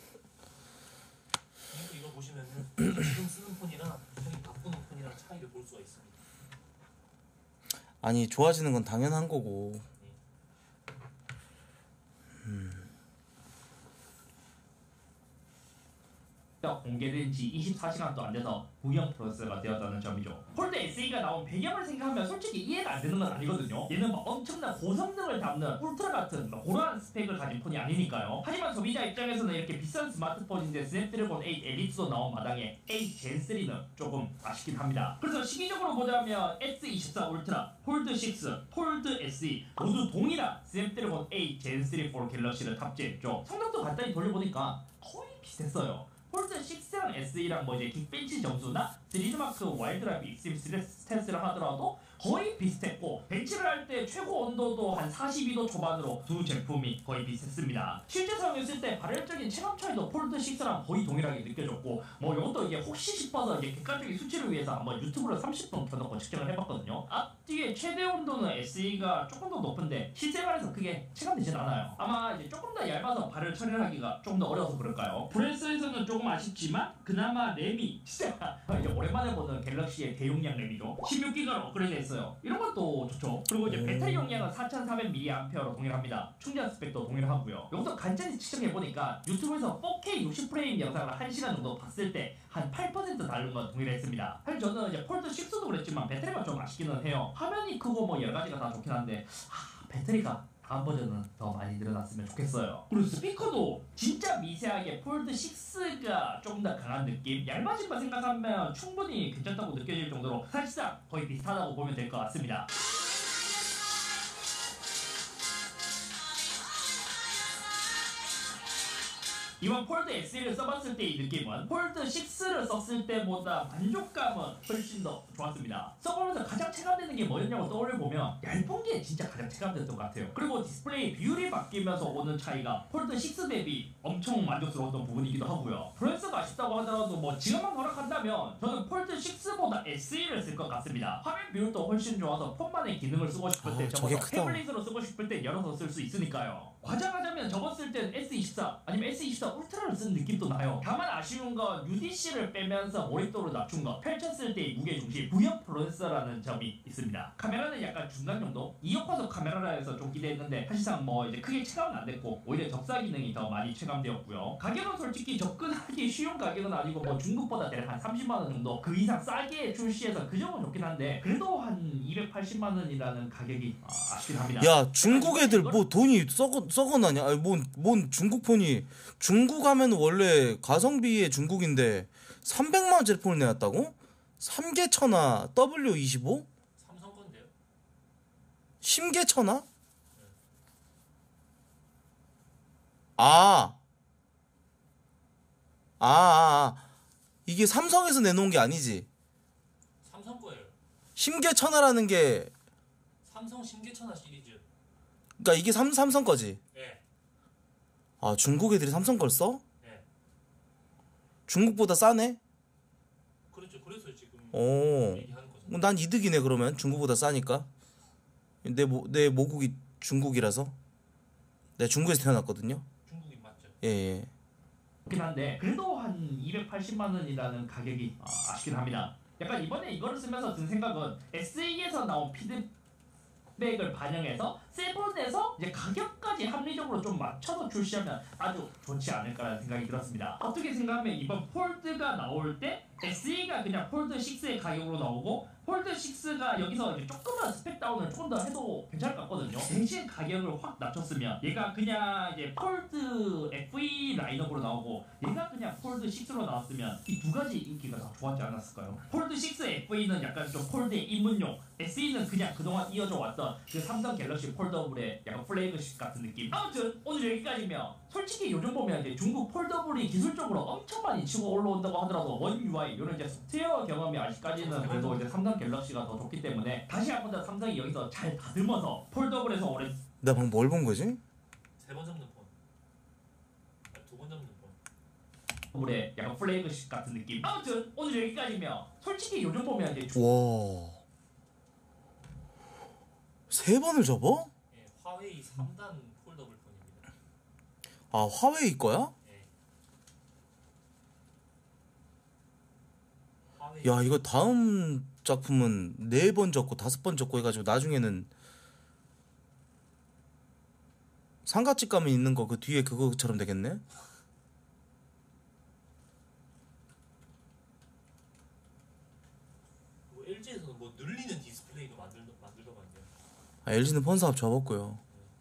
링크 이거 보시면은 지금 쓰는 폰이랑 형이 바꾸는 폰이랑 차이를 볼 수가 있습니다. 아니 좋아지는 건 당연한 거고. 공개된 지 24시간도 안 돼서 구형 프로세서가 되었다는 점이죠. 폴드 SE가 나온 배경을 생각하면 솔직히 이해가 안 되는 건 아니거든요. 얘는 막 엄청난 고성능을 담는 울트라 같은 그러한 스펙을 가진 폰이 아니니까요. 하지만 소비자 입장에서는 이렇게 비싼 스마트폰인데 스냅드래곤 8 엘리트도 나온 마당에 8 젠3는 조금 아쉽긴 합니다. 그래서 시기적으로 보자면 S24 울트라, 폴드 6, 폴드 SE 모두 동일한 스냅드래곤 8 젠3 4 갤럭시를 탑재했죠. 성능도 간단히 돌려보니까 거의 비슷했어요. 폴드 6랑 SE랑 뭐 이제 긱벤치 점수나 3드마크 와일드라이브 익스트림 스탠스를 하더라도 거의 비슷했고 벤치를 할 때 최고 온도도 한 42도 초반으로 두 제품이 거의 비슷했습니다. 실제 사용했을 때 발열적인 체감 차이도 폴드 6랑 거의 동일하게 느껴졌고 뭐 이것도 이게 혹시 싶어서 이게 객관적인 수치를 위해서 한번 유튜브를 30분 켜놓고 측정을 해봤거든요. 앞뒤의 최대 온도는 SE가 조금 더 높은데 실생활에서 크게 체감되진 않아요. 아마 이제 조금 더 얇아서 발열 처리하기가 조금 더 어려워서 그럴까요? 브랜스에서는 조금 아쉽지만 그나마 램이 진짜 이제 오랜만에 보는 갤럭시의 대용량 램이죠. 16기가로 업그레이드 했어요. 이런 것도 좋죠. 그리고 이제 배터리 용량은 4400mAh로 동일합니다. 충전 스펙도 동일하고요. 여기서 간단히 측정해보니까 유튜브에서 4K 60프레임 영상을 1시간 정도 봤을 때 한 8% 다른 건 동일했습니다. 사실 저는 이제 폴드 6도 그랬지만 배터리가 좀 아쉽기는 해요. 화면이 크고 뭐 여러가지가 다 좋긴 한데 배터리가 다음 버전은 더 많이 늘어났으면 좋겠어요. 그리고 스피커도 진짜 미세하게 폴드 6가 조금 더 강한 느낌? 얇아진 거 생각하면 충분히 괜찮다고 느껴질 정도로 사실상 거의 비슷하다고 보면 될 것 같습니다. 이번 폴드 SE를 써봤을 때 이 느낌은 폴드 6를 썼을 때보다 만족감은 훨씬 더 좋았습니다. 써보면서 가장 체감되는 게 뭐였냐고 떠올려보면 얇은 게 진짜 가장 체감됐던 것 같아요. 그리고 디스플레이 비율이 바뀌면서 오는 차이가 폴드 6 대비 엄청 만족스러웠던 부분이기도 하고요. 프로세서가 아쉽다고 하더라도 뭐 지금만 허락한다면 저는 폴드 6보다 SE를 쓸 것 같습니다. 화면 비율도 훨씬 좋아서 폰만의 기능을 쓰고 싶을 때 저게 접어서 크다. 태블릿으로 쓰고 싶을 때 열어서 쓸 수 있으니까요. 과장하자면 접었을 땐 S24 아니면 S24 울트라를 쓴 느낌도 나요. 다만 아쉬운 건 UDC를 빼면서 몰입도를 낮춘 것, 펼쳤을 때의 무게중심, 구형 프로세서라는 점이 있습니다. 카메라는 약간 중간 정도? 2억 화소 카메라라 해서 좀 기대했는데 사실상 뭐 이제 크게 체감은 안 됐고 오히려 접사 기능이 더 많이 체감되었고요. 가격은 솔직히 접근하기 쉬운 가격은 아니고 뭐 중국보다 대략 한 30만원 정도 그 이상 싸게 출시해서 그 점은 좋긴 한데 그래도 한 280만원이라는 가격이 아쉽긴 합니다. 야 중국 애들 뭐 돈이 썩어나냐? 아니 뭔 중국 폰이, 중국 하면 원래 가성비의 중국인데 300만 원짜리 폰을 내놨다고? 3개천화 W25? 삼성 건데요? 심개천화? 이게 삼성에서 내놓은 게 아니지? 삼성 거예요. 심개천화라는 게, 삼성 신기천하 시리즈. 그러니까 이게 삼성 거지? 네. 아 중국 애들이 삼성 걸 써? 네. 중국보다 싸네? 그렇죠. 그래서 지금 오, 얘기하는 거죠. 뭐 난 이득이네 그러면. 중국보다 싸니까. 내 모국이 중국이라서. 내가 중국에서 태어났거든요. 중국인 맞죠? 예. 그렇긴 한데 그래도 한 280만원이라는 가격이 아쉽긴 합니다. 약간 이번에 이거를 쓰면서 든 생각은 SE에서 나온 피드백을 반영해서 세븐에서 이제 가격까지 합리적으로 좀 맞춰서 출시하면 아주 좋지 않을까라는 생각이 들었습니다. 어떻게 생각하면 이번 폴드가 나올 때 SE가 그냥 폴드 6의 가격으로 나오고 폴드 6가 여기서 이제 조금만 스펙 다운을 조금 더 해도 괜찮을 것 같거든요. 대신 가격을 확 낮췄으면 얘가 그냥 이제 폴드 FE 라인업으로 나오고 얘가 그냥 폴드 6로 나왔으면 이 두 가지 인기가 다 좋았지 않았을까요? 폴드 6 FE는 약간 좀 폴드의 입문용, SE는 그냥 그동안 이어져 왔던 그 삼성 갤럭시 폴더블의 약간 플래그십 같은 느낌. 아무튼 오늘 여기까지면 솔직히 요즘 보면 이제 중국 폴더블이 기술적으로 엄청 많이 치고 올라온다고 하더라도 원 UI 이런 이제 소프트웨어 경험이 아직까지는 그래도 이제 삼성 갤럭시가 더 좋기 때문에 다시 한 번 더 삼성이 여기서 잘 다듬어서 폴더블에서 올해 내가 방금 뭘 본 거지? 3번 접는 폰. 2번 접는 폰. 폴더블의 약간 플래그십 같은 느낌. 아무튼 오늘 여기까지면 솔직히 요즘 보면 이제 와, 3번을 접어? 예, 화웨이 3단 폴더블 폰입니다. 아 화웨이 거야? 예. 화웨이. 야 이거 다음 작품은 4번 접고 5번 접고 해가지고 나중에는 상가집 가면 있는 거 그 뒤에 그거처럼 되겠네? 뭐 LG에서는 뭐 늘리는 디스플레이도 만들더만요. 아, LG는 폰 사업 접었고요.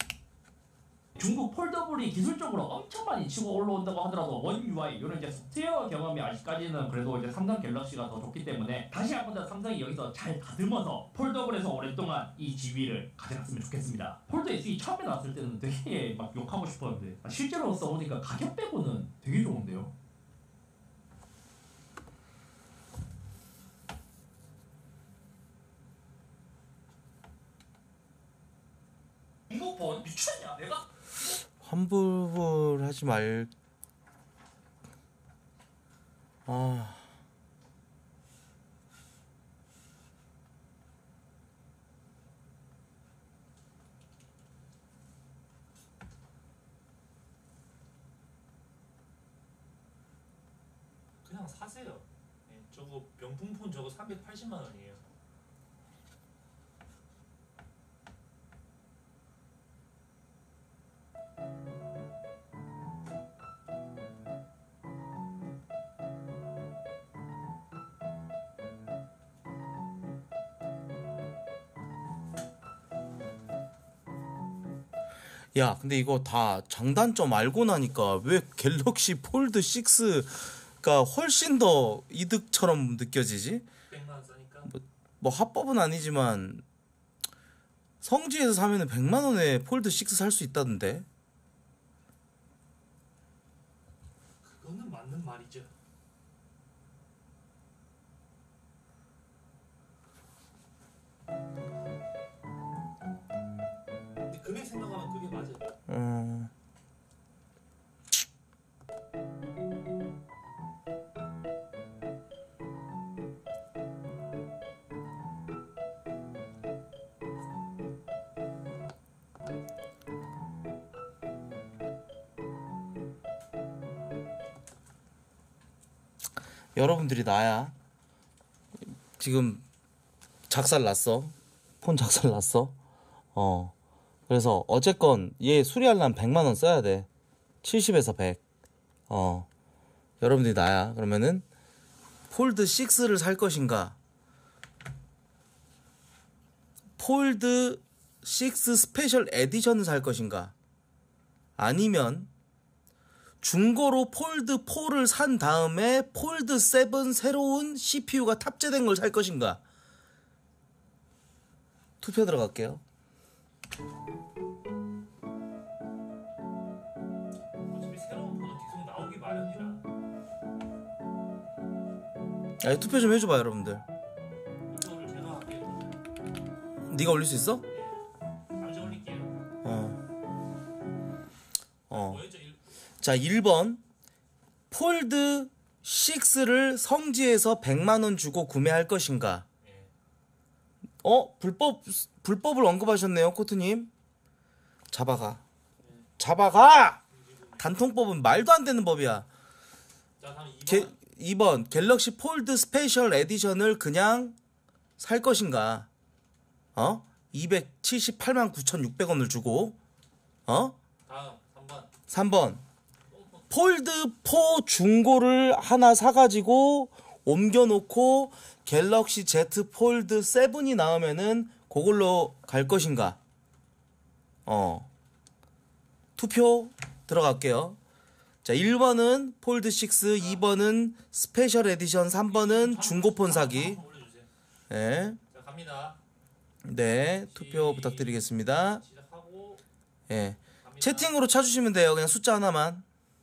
중국 폴더블이 기술적으로 엄청 많이 치고 올라온다고 하더라도 원 UI 이런 이제 소프트웨어 경험이 아직까지는 그래도 이제 삼성 갤럭시가 더 좋기 때문에 다시 한 번 더 삼성이 여기서 잘 다듬어서 폴더블에서 오랫동안 이 지위를 가져갔으면 좋겠습니다. 폴더 SE 처음에 나왔을 때는 되게 막 욕하고 싶었는데 실제로 써보니까 가격 빼고는 되게 좋은데요. 중국 폰 미쳤냐 내가? 환불 하지 말. 아. 그냥 사세요. 예, 저거 명품폰 저거 380만 원이에요. 야, 근데 이거 다 장단점 알고 나니까 왜 갤럭시 폴드 6가 훨씬 더 이득처럼 느껴지지? 100만 원 싸니까. 뭐 합법은 아니지만 성지에서 사면은 100만 원에 폴드 6 살 수 있다던데. 맞는 말이죠. 근데 금액 생각하면 그게 맞아요. 여러분들이 나야. 지금 작살 났어. 폰 작살 났어. 그래서 어쨌건 얘 수리하려면 100만원 써야 돼. 70에서 100. 여러분들이 나야. 그러면은 폴드 6를 살 것인가, 폴드 6 스페셜 에디션을 살 것인가, 아니면 중고로 폴드 4를 산 다음에 폴드 7 새로운 CPU가 탑재된 걸 살 것인가. 투표 들어갈게요. 어차피 새로운 폰은 계속 나오기 마련이라. 아니, 투표 좀 해줘봐 여러분들. 투표를 제가 할게요. 네가 올릴 수 있어? 잠시 올릴게요. 뭐였죠? 자, 1번 폴드 6를 성지에서 100만원 주고 구매할 것인가. 불법을 언급하셨네요 코트님. 잡아가. 단통법은 말도 안 되는 법이야. 자, 다음 2번 갤럭시 폴드 스페셜 에디션을 그냥 살 것인가. 278만 9,600원을 주고. 다음 3번 폴드 4 중고를 하나 사가지고 옮겨놓고 갤럭시 Z 폴드 7이 나오면은 그걸로 갈 것인가. 투표 들어갈게요. 자, 1번은 폴드 6, 2번은 스페셜 에디션, 3번은 중고폰 사기. 네. 자, 갑니다. 네, 투표 부탁드리겠습니다. 시작하고 예. 갑니다. 채팅으로 쳐주시면 돼요. 그냥 숫자 하나만.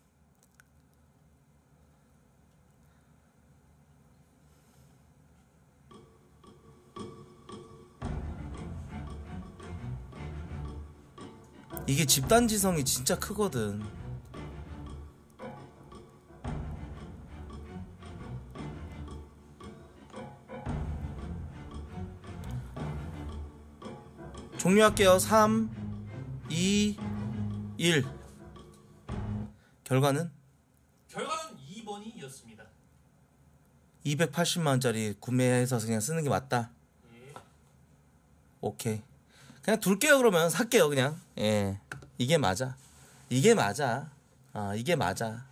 이게 집단지성이 진짜 크거든. 종료할게요. 3, 2, 1. 결과는 2번이었습니다. 280만원짜리 구매해서 그냥 쓰는 게 맞다. 예. 오케이. 그냥 둘게요. 그러면 살게요 그냥. 예, 이게 맞아. 이게 맞아. 이게 맞아.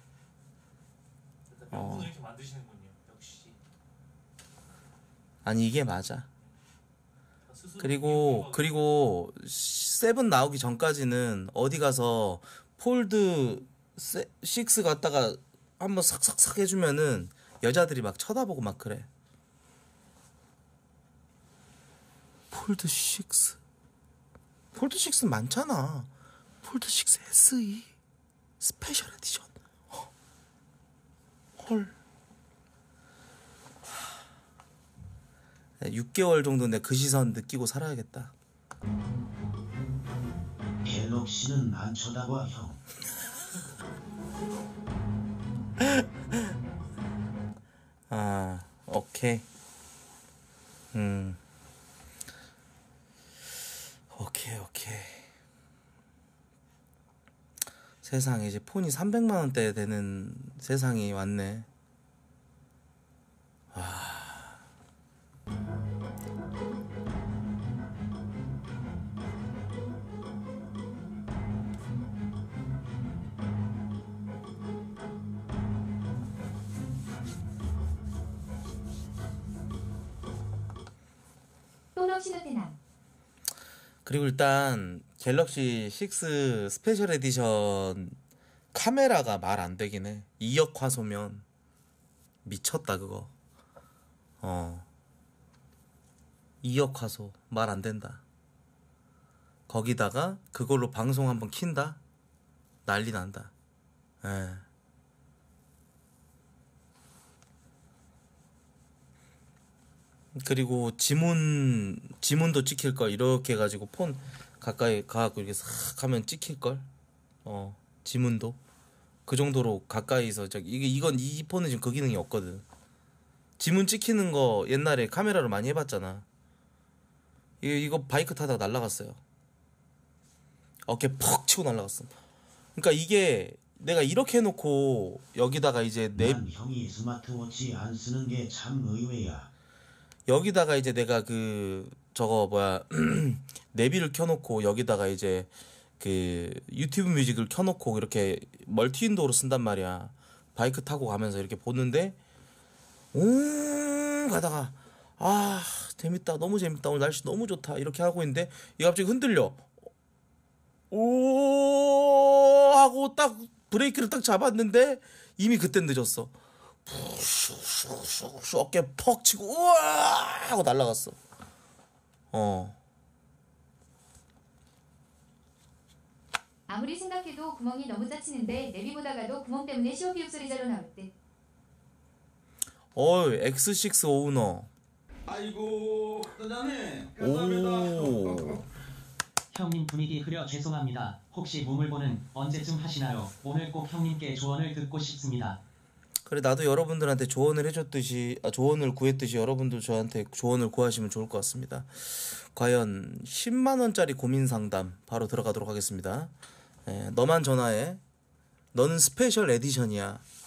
명분을 이렇게 만드시는군요. 역시. 아니 이게 맞아. 스스로 그리고 7 나오기 전까지는 어디 가서 폴드 6 갖다가 한번 삭삭삭 해주면은 여자들이 막 쳐다보고 막 그래. 폴드 6 많잖아. 폴드 6 SE 스페셜 에디션. 헐. 6개월 정도 내 그 시선 느끼고 살아야겠다. 갤럭시는 안 쳐다봐 형. 오케이. 오케이. 세상에 이제 폰이 300만원대 되는 세상이 왔네. 신호대남. 그리고 일단 갤럭시 6 스페셜 에디션 카메라가 말 안 되긴 해. 2억 화소면 미쳤다 그거. 2억 화소 말 안 된다. 거기다가 그걸로 방송 한번 킨다? 난리 난다. 예. 그리고 지문도 찍힐 걸 이렇게 해가지고 폰 가까이 가갖고 이렇게 싹 하면 찍힐 걸. 지문도 그 정도로 가까이서 이 폰은 지금 그 기능이 없거든. 지문 찍히는 거 옛날에 카메라로 많이 해봤잖아. 이거 바이크 타다가 날라갔어요. 어깨 퍽 치고 날라갔어. 그러니까 이게 내가 이렇게 해놓고 여기다가 이제 난 형이 스마트워치 안 쓰는 게 참 의외야. 여기다가 이제 내가 내비를 켜놓고 여기다가 이제 그 유튜브 뮤직을 켜놓고 이렇게 멀티 윈도우로 쓴단 말이야. 바이크 타고 가면서 이렇게 보는데 가다가 재밌다, 너무 재밌다, 오늘 날씨 너무 좋다 이렇게 하고 있는데 이게 갑자기 흔들려. 오 하고 딱 브레이크를 딱 잡았는데 이미 그땐 늦었어. 어깨 퍽 치고 우와 하고 날아갔어. 아무리 생각해도 구멍이 너무 짜치는데 내비 보다가도 구멍 때문에 시오피육 소리 자로 나올 듯. X6 오우너. 아이고 사장님 오. 형님 분위기 흐려 죄송합니다. 혹시 무물보는 언제쯤 하시나요? 오늘 꼭 형님께 조언을 듣고 싶습니다. 그래, 나도 여러분들한테 조언을 해줬듯이 조언을 구했듯이 여러분도 저한테 조언을 구하시면 좋을 것 같습니다. 과연 10만원짜리 고민 상담 바로 들어가도록 하겠습니다. 너만 전화해. 너는 스페셜 에디션이야.